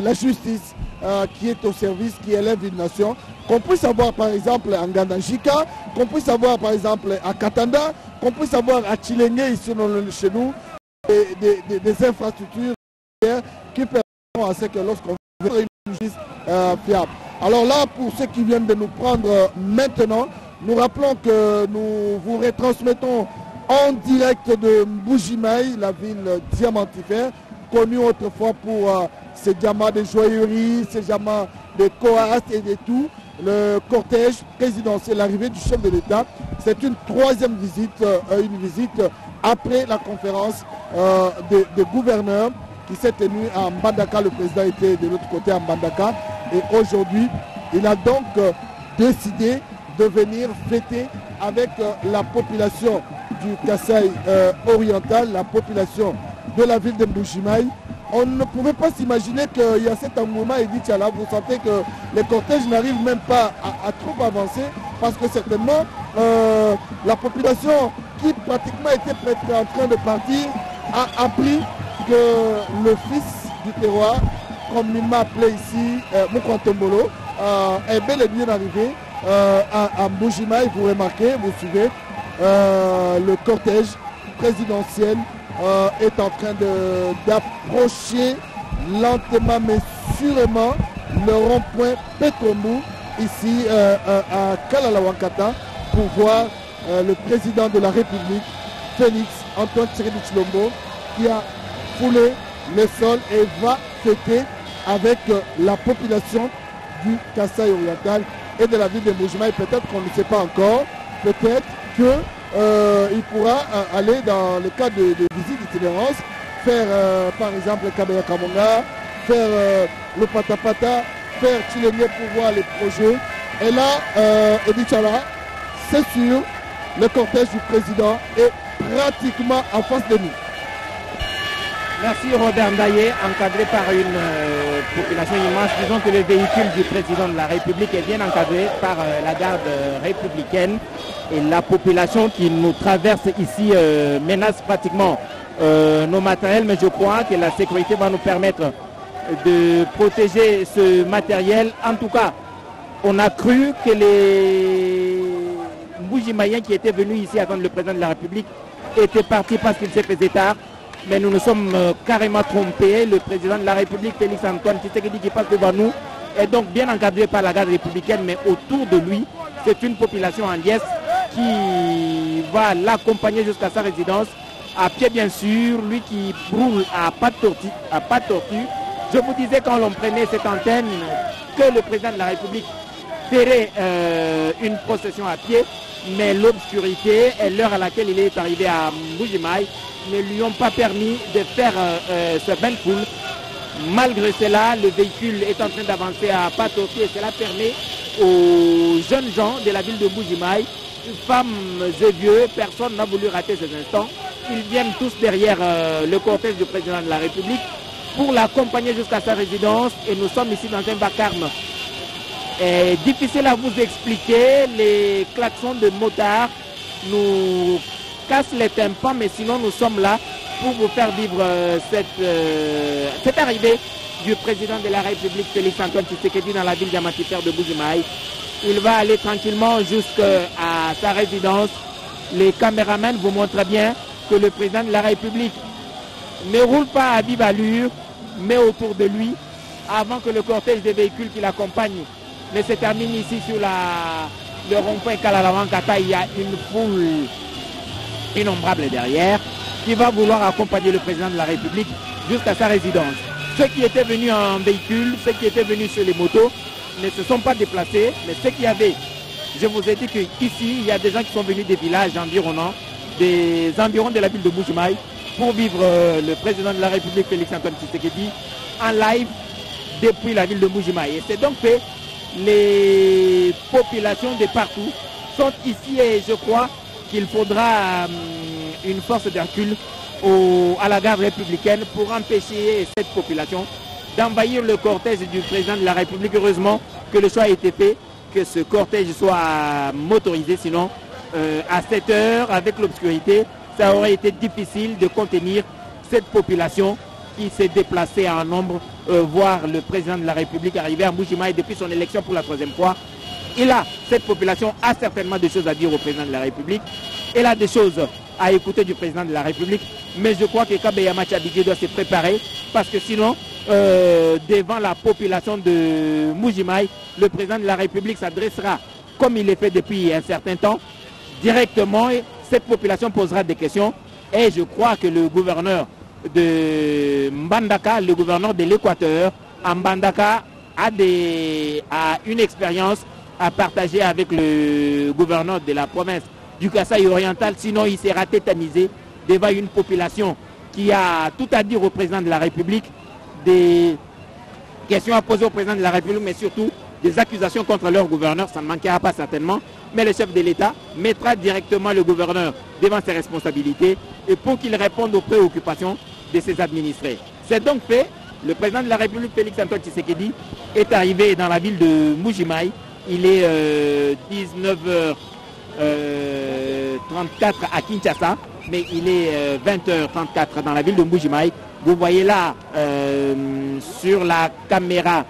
la justice euh, qui est au service, qui élève une nation. Qu'on puisse avoir par exemple en Gandanjika, qu'on puisse avoir par exemple à Katanda, qu'on puisse avoir à Chilenge ici chez nous, des, des, des, des infrastructures qui permettront à ce que lorsqu'on veut une justice euh, fiable. Alors là, pour ceux qui viennent de nous prendre euh, maintenant, nous rappelons que nous vous retransmettons en direct de Mbujimaï, la ville diamantifère, connue autrefois pour euh, ses diamants de joaillerie, ses diamants de Koharas et de tout. Le cortège présidentiel, l'arrivée du chef de l'État, c'est une troisième visite, euh, une visite après la conférence euh, des de gouverneurs qui s'est tenue à Mbandaka. Le président était de l'autre côté à Mbandaka. Et aujourd'hui, il a donc euh, décidé de venir fêter avec euh, la population du Kasaï euh, oriental, la population de la ville de Mbujimaï. On ne pouvait pas s'imaginer qu'il y a cet engouement et dit Tchala, vous sentez que les cortèges n'arrivent même pas à, à trop avancer parce que certainement euh, la population qui pratiquement était prête en train de partir a appris que le fils du terroir, comme il m'a appelé ici, euh, Moukantombolo, euh, est bel et bien arrivé euh, à, à Mbujimaï. Vous remarquez, vous suivez, euh, le cortège présidentiel Euh, est en train d'approcher lentement mais sûrement le rond-point Pekombu ici euh, à Kalalawankata pour voir euh, le président de la République, Félix Antoine Tshisekedi Tshilombo, qui a foulé le sol et va fêter avec euh, la population du Kasaï oriental et de la ville de Mbujimaï. Peut-être qu'on ne sait pas encore, peut-être que Euh, il pourra euh, aller dans le cadre de, de visite d'itinérance, faire euh, par exemple le Kabaya Kamonga, faire euh, le Patapata, faire Chilenge pour voir les projets. Et là, euh, Edi Tchala, c'est sûr, le cortège du président est pratiquement en face de nous. Merci Robert Ndaye, encadré par une euh, population immense. Disons que le véhicule du président de la République est bien encadré par euh, la garde euh, républicaine. Et la population qui nous traverse ici euh, menace pratiquement euh, nos matériels, mais je crois que la sécurité va nous permettre de protéger ce matériel. En tout cas, on a cru que les Mbujimaïens qui étaient venus ici attendre le président de la République étaient partis parce qu'il s'est fait tard. Mais nous nous sommes euh, carrément trompés. Le président de la République, Félix Antoine Tshisekedi, qui passe devant nous, est donc bien encadré par la garde républicaine, mais autour de lui, c'est une population en liesse qui va l'accompagner jusqu'à sa résidence, à pied bien sûr, lui qui brûle à pas de tortue. À pas de tortue. Je vous disais quand l'on prenait cette antenne que le président de la République ferait euh, une procession à pied, mais l'obscurité et l'heure à laquelle il est arrivé à Mbujimaï ne lui ont pas permis de faire euh, euh, ce bain de foule. Malgré cela, le véhicule est en train d'avancer à pas de tortue et cela permet aux jeunes gens de la ville de Mbujimaï, femmes et vieux, personne n'a voulu rater ces instants. Ils viennent tous derrière euh, le cortège du président de la République pour l'accompagner jusqu'à sa résidence. Et nous sommes ici dans un vacarme. Et difficile à vous expliquer, les klaxons de motards nous cassent les tympans, mais sinon nous sommes là pour vous faire vivre euh, cette, euh, cette arrivée du président de la République, Félix Antoine Tshisekedi, dans la ville diamantifère de Mbujimaï. Il va aller tranquillement jusqu'à sa résidence. Les caméramans vous montrent bien que le président de la République ne roule pas à vive allure, mais autour de lui, avant que le cortège des véhicules qui l'accompagnent ne se termine ici sur la, le rond-point Kalalawankata. Il y a une foule innombrable derrière qui va vouloir accompagner le président de la République jusqu'à sa résidence. Ceux qui étaient venus en véhicule, ceux qui étaient venus sur les motos, ne se sont pas déplacés, mais ceux qui avaient, je vous ai dit qu'ici, il y a des gens qui sont venus des villages environnants, des environs de la ville de Mbujimaï, pour vivre euh, le président de la République, Félix Antoine Tshisekedi, en live depuis la ville de Mbujimaï. Et c'est donc que les populations de partout sont ici et je crois qu'il faudra euh, une force d'Hercule à la garde républicaine pour empêcher cette population d'envahir le cortège du président de la République. Heureusement que le choix a été fait, que ce cortège soit motorisé, sinon euh, à cette heure, avec l'obscurité, ça aurait été difficile de contenir cette population qui s'est déplacé en nombre euh, voir le président de la République arriver à Mbuji-Mayi depuis son élection pour la troisième fois. Et là, cette population a certainement des choses à dire au président de la République. Elle a des choses à écouter du président de la République. Mais je crois que Kabeya Matchabidji doit se préparer parce que sinon, euh, devant la population de Mbuji-Mayi, le président de la République s'adressera, comme il est fait depuis un certain temps, directement. Et cette population posera des questions. Et je crois que le gouverneur de Mbandaka, le gouverneur de l'Équateur, à Mbandaka, a, des, a une expérience à partager avec le gouverneur de la province du Kasaï oriental, sinon il sera tétanisé devant une population qui a tout à dire au président de la République, des questions à poser au président de la République, mais surtout des accusations contre leur gouverneur, ça ne manquera pas certainement, mais le chef de l'État mettra directement le gouverneur devant ses responsabilités et pour qu'il réponde aux préoccupations de ses administrés. C'est donc fait, le président de la République, Félix Antoine Tshisekedi, est arrivé dans la ville de Mbuji-Mayi. Il est euh, dix-neuf heures trente-quatre à Kinshasa, mais il est euh, vingt heures trente-quatre dans la ville de Mbuji-Mayi. Vous voyez là, euh, sur la caméra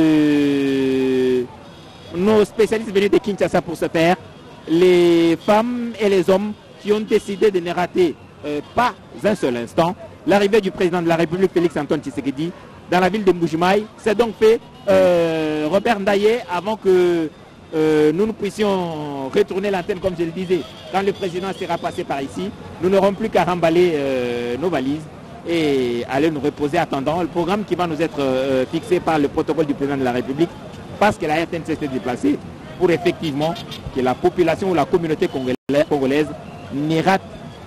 de nos spécialistes venus de Kinshasa pour ce faire, les femmes et les hommes qui ont décidé de ne rater euh, pas un seul instant l'arrivée du président de la République, Félix Antoine Tshisekedi, dans la ville de Mbuji-Mayi. C'est donc fait, euh, Robert Ndaye, avant que euh, nous, nous puissions retourner l'antenne, comme je le disais, quand le président sera passé par ici, nous n'aurons plus qu'à remballer euh, nos valises et aller nous reposer attendant le programme qui va nous être euh, fixé par le protocole du président de la République, parce que la R T N C s'est déplacée pour effectivement que la population ou la communauté congolaise, congolaise n'y rate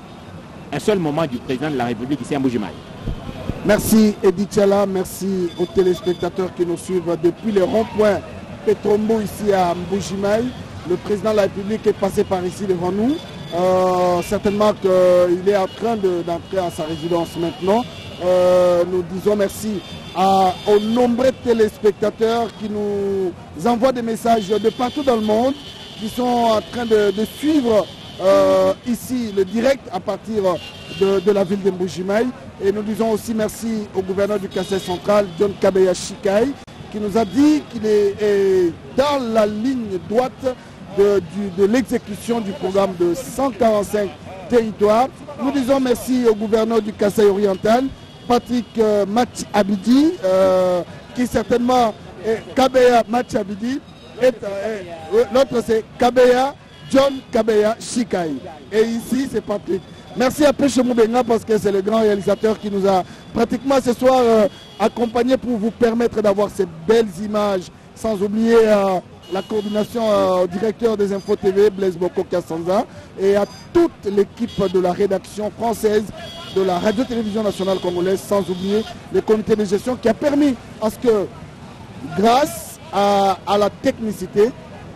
un seul moment du président de la République ici à Mbuji-Mayi. Merci Edi Tchala, merci aux téléspectateurs qui nous suivent depuis le rond-point Petrombo ici à Mbuji-Mayi. Le président de la République est passé par ici devant nous. Euh, certainement qu'il est en train d'entrer à sa résidence maintenant. Euh, nous disons merci à, aux nombreux téléspectateurs qui nous envoient des messages de partout dans le monde, qui sont en train de, de suivre euh, ici le direct à partir de, de la ville de Mbuji-Mayi. Et nous disons aussi merci au gouverneur du Kasaï central, John Kabeya Shikai, qui nous a dit qu'il est, est dans la ligne droite de, de l'exécution du programme de cent quarante-cinq territoires. Nous disons merci au gouverneur du Kasaï oriental, Patrick euh, Matchabidji, euh, qui certainement est Kabeya Matchabidji. L'autre c'est Kabeya, John Kabeya Shikai. Et ici c'est Patrick. Merci à Péché Moubenga parce que c'est le grand réalisateur qui nous a pratiquement ce soir euh, accompagné pour vous permettre d'avoir ces belles images, sans oublier euh, la coordination euh, au directeur des Infos T V, Blaise Boko Kassanza, et à toute l'équipe de la rédaction française de la radio-télévision nationale congolaise, sans oublier le comité de gestion qui a permis à ce que, grâce à, à la technicité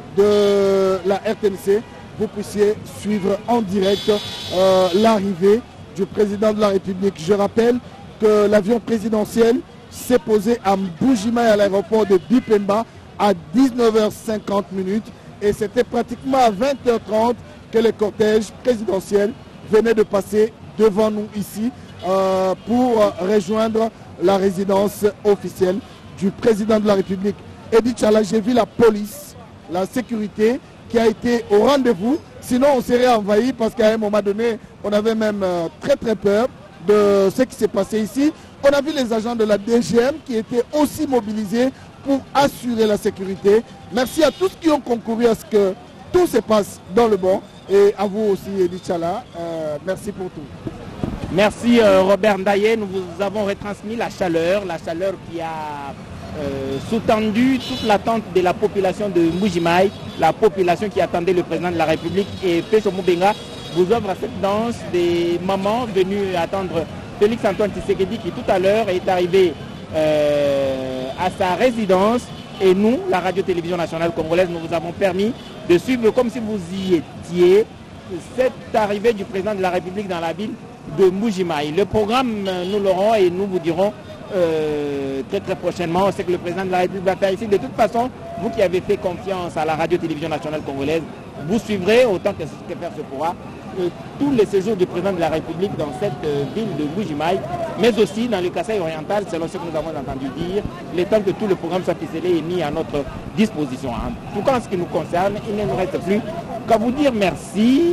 de la R T N C, vous puissiez suivre en direct euh, l'arrivée du président de la République. Je rappelle que l'avion présidentiel s'est posé à Mbuji-Mayi à l'aéroport de Bipemba à dix-neuf heures cinquante et c'était pratiquement à vingt heures trente que le cortège présidentiel venait de passer devant nous ici euh, pour rejoindre la résidence officielle du président de la République. Edi Tchala, j'ai vu la police, la sécurité qui a été au rendez-vous, sinon on serait envahi parce qu'à un moment donné, on avait même euh, très très peur de ce qui s'est passé ici. On a vu les agents de la D G M qui étaient aussi mobilisés pour assurer la sécurité. Merci à tous qui ont concouru à ce que tout se passe dans le bon. Et à vous aussi, Edi Tchala, euh, merci pour tout. Merci euh, Robert Ndaye, nous vous avons retransmis la chaleur, la chaleur qui a euh, sous-tendu toute l'attente de la population de Mbuji-Mayi, la population qui attendait le président de la République. Et Pécho Moubenga vous offre cette danse des mamans venues attendre Félix Antoine Tshisekedi qui tout à l'heure est arrivé euh, à sa résidence. Et nous, la radio-télévision nationale congolaise, nous vous avons permis de suivre comme si vous y étiez cette arrivée du président de la République dans la ville de Mbuji-Mayi. Le programme, nous l'aurons et nous vous dirons euh, très très prochainement ce que le président de la République va faire ici. De toute façon, vous qui avez fait confiance à la radio-télévision nationale congolaise, vous suivrez autant que ce que faire se pourra euh, tous les séjours du président de la République dans cette euh, ville de Mbuji-Mayi, mais aussi dans le Kasaï oriental, selon ce que nous avons entendu dire, le temps que tout le programme soit ficelé et mis à notre disposition. En tout cas, en ce qui nous concerne, il ne nous reste plus qu'à vous dire merci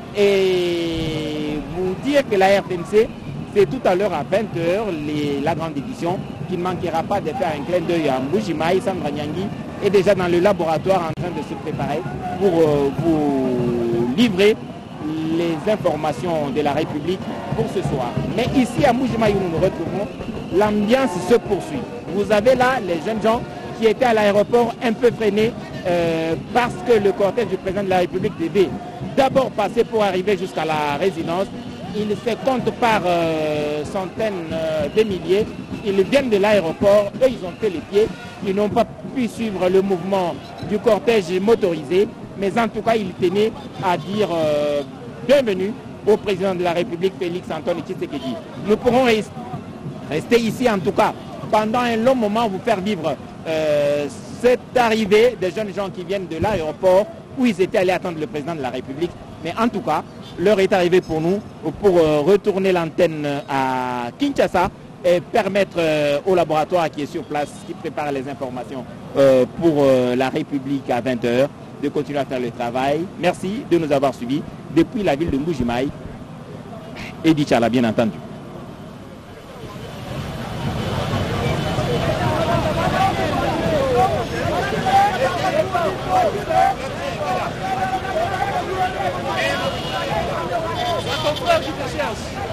et vous dire que la R T N C, c'est tout à l'heure à vingt heures, les, la grande édition, qui ne manquera pas de faire un clin d'œil à Mbuji-Mayi. Sandra Nyangui est déjà dans le laboratoire en train de se préparer pour euh, vous livrer les informations de la République pour ce soir. Mais ici à Mbuji-Mayi où nous nous retrouvons, l'ambiance se poursuit. Vous avez là les jeunes gens qui étaient à l'aéroport un peu freinés euh, parce que le cortège du président de la République devait d'abord passer pour arriver jusqu'à la résidence. Ils se comptent par euh, centaines euh, de milliers. Ils viennent de l'aéroport, eux ils ont fait les pieds. Ils n'ont pas pu suivre le mouvement du cortège motorisé. Mais en tout cas, ils tenaient à dire euh, bienvenue au président de la République, Félix Antoine Tshisekedi. Nous pourrons rester ici en tout cas pendant un long moment, vous faire vivre euh, cette arrivée des jeunes gens qui viennent de l'aéroport où ils étaient allés attendre le président de la République. Mais en tout cas, l'heure est arrivée pour nous pour euh, retourner l'antenne à Kinshasa et permettre euh, au laboratoire qui est sur place, qui prépare les informations euh, pour euh, la République à vingt heures, de continuer à faire le travail. Merci de nous avoir suivis depuis la ville de Mbuji-Mayi. Et Dichala, bien entendu. Ton frère qui te cherche.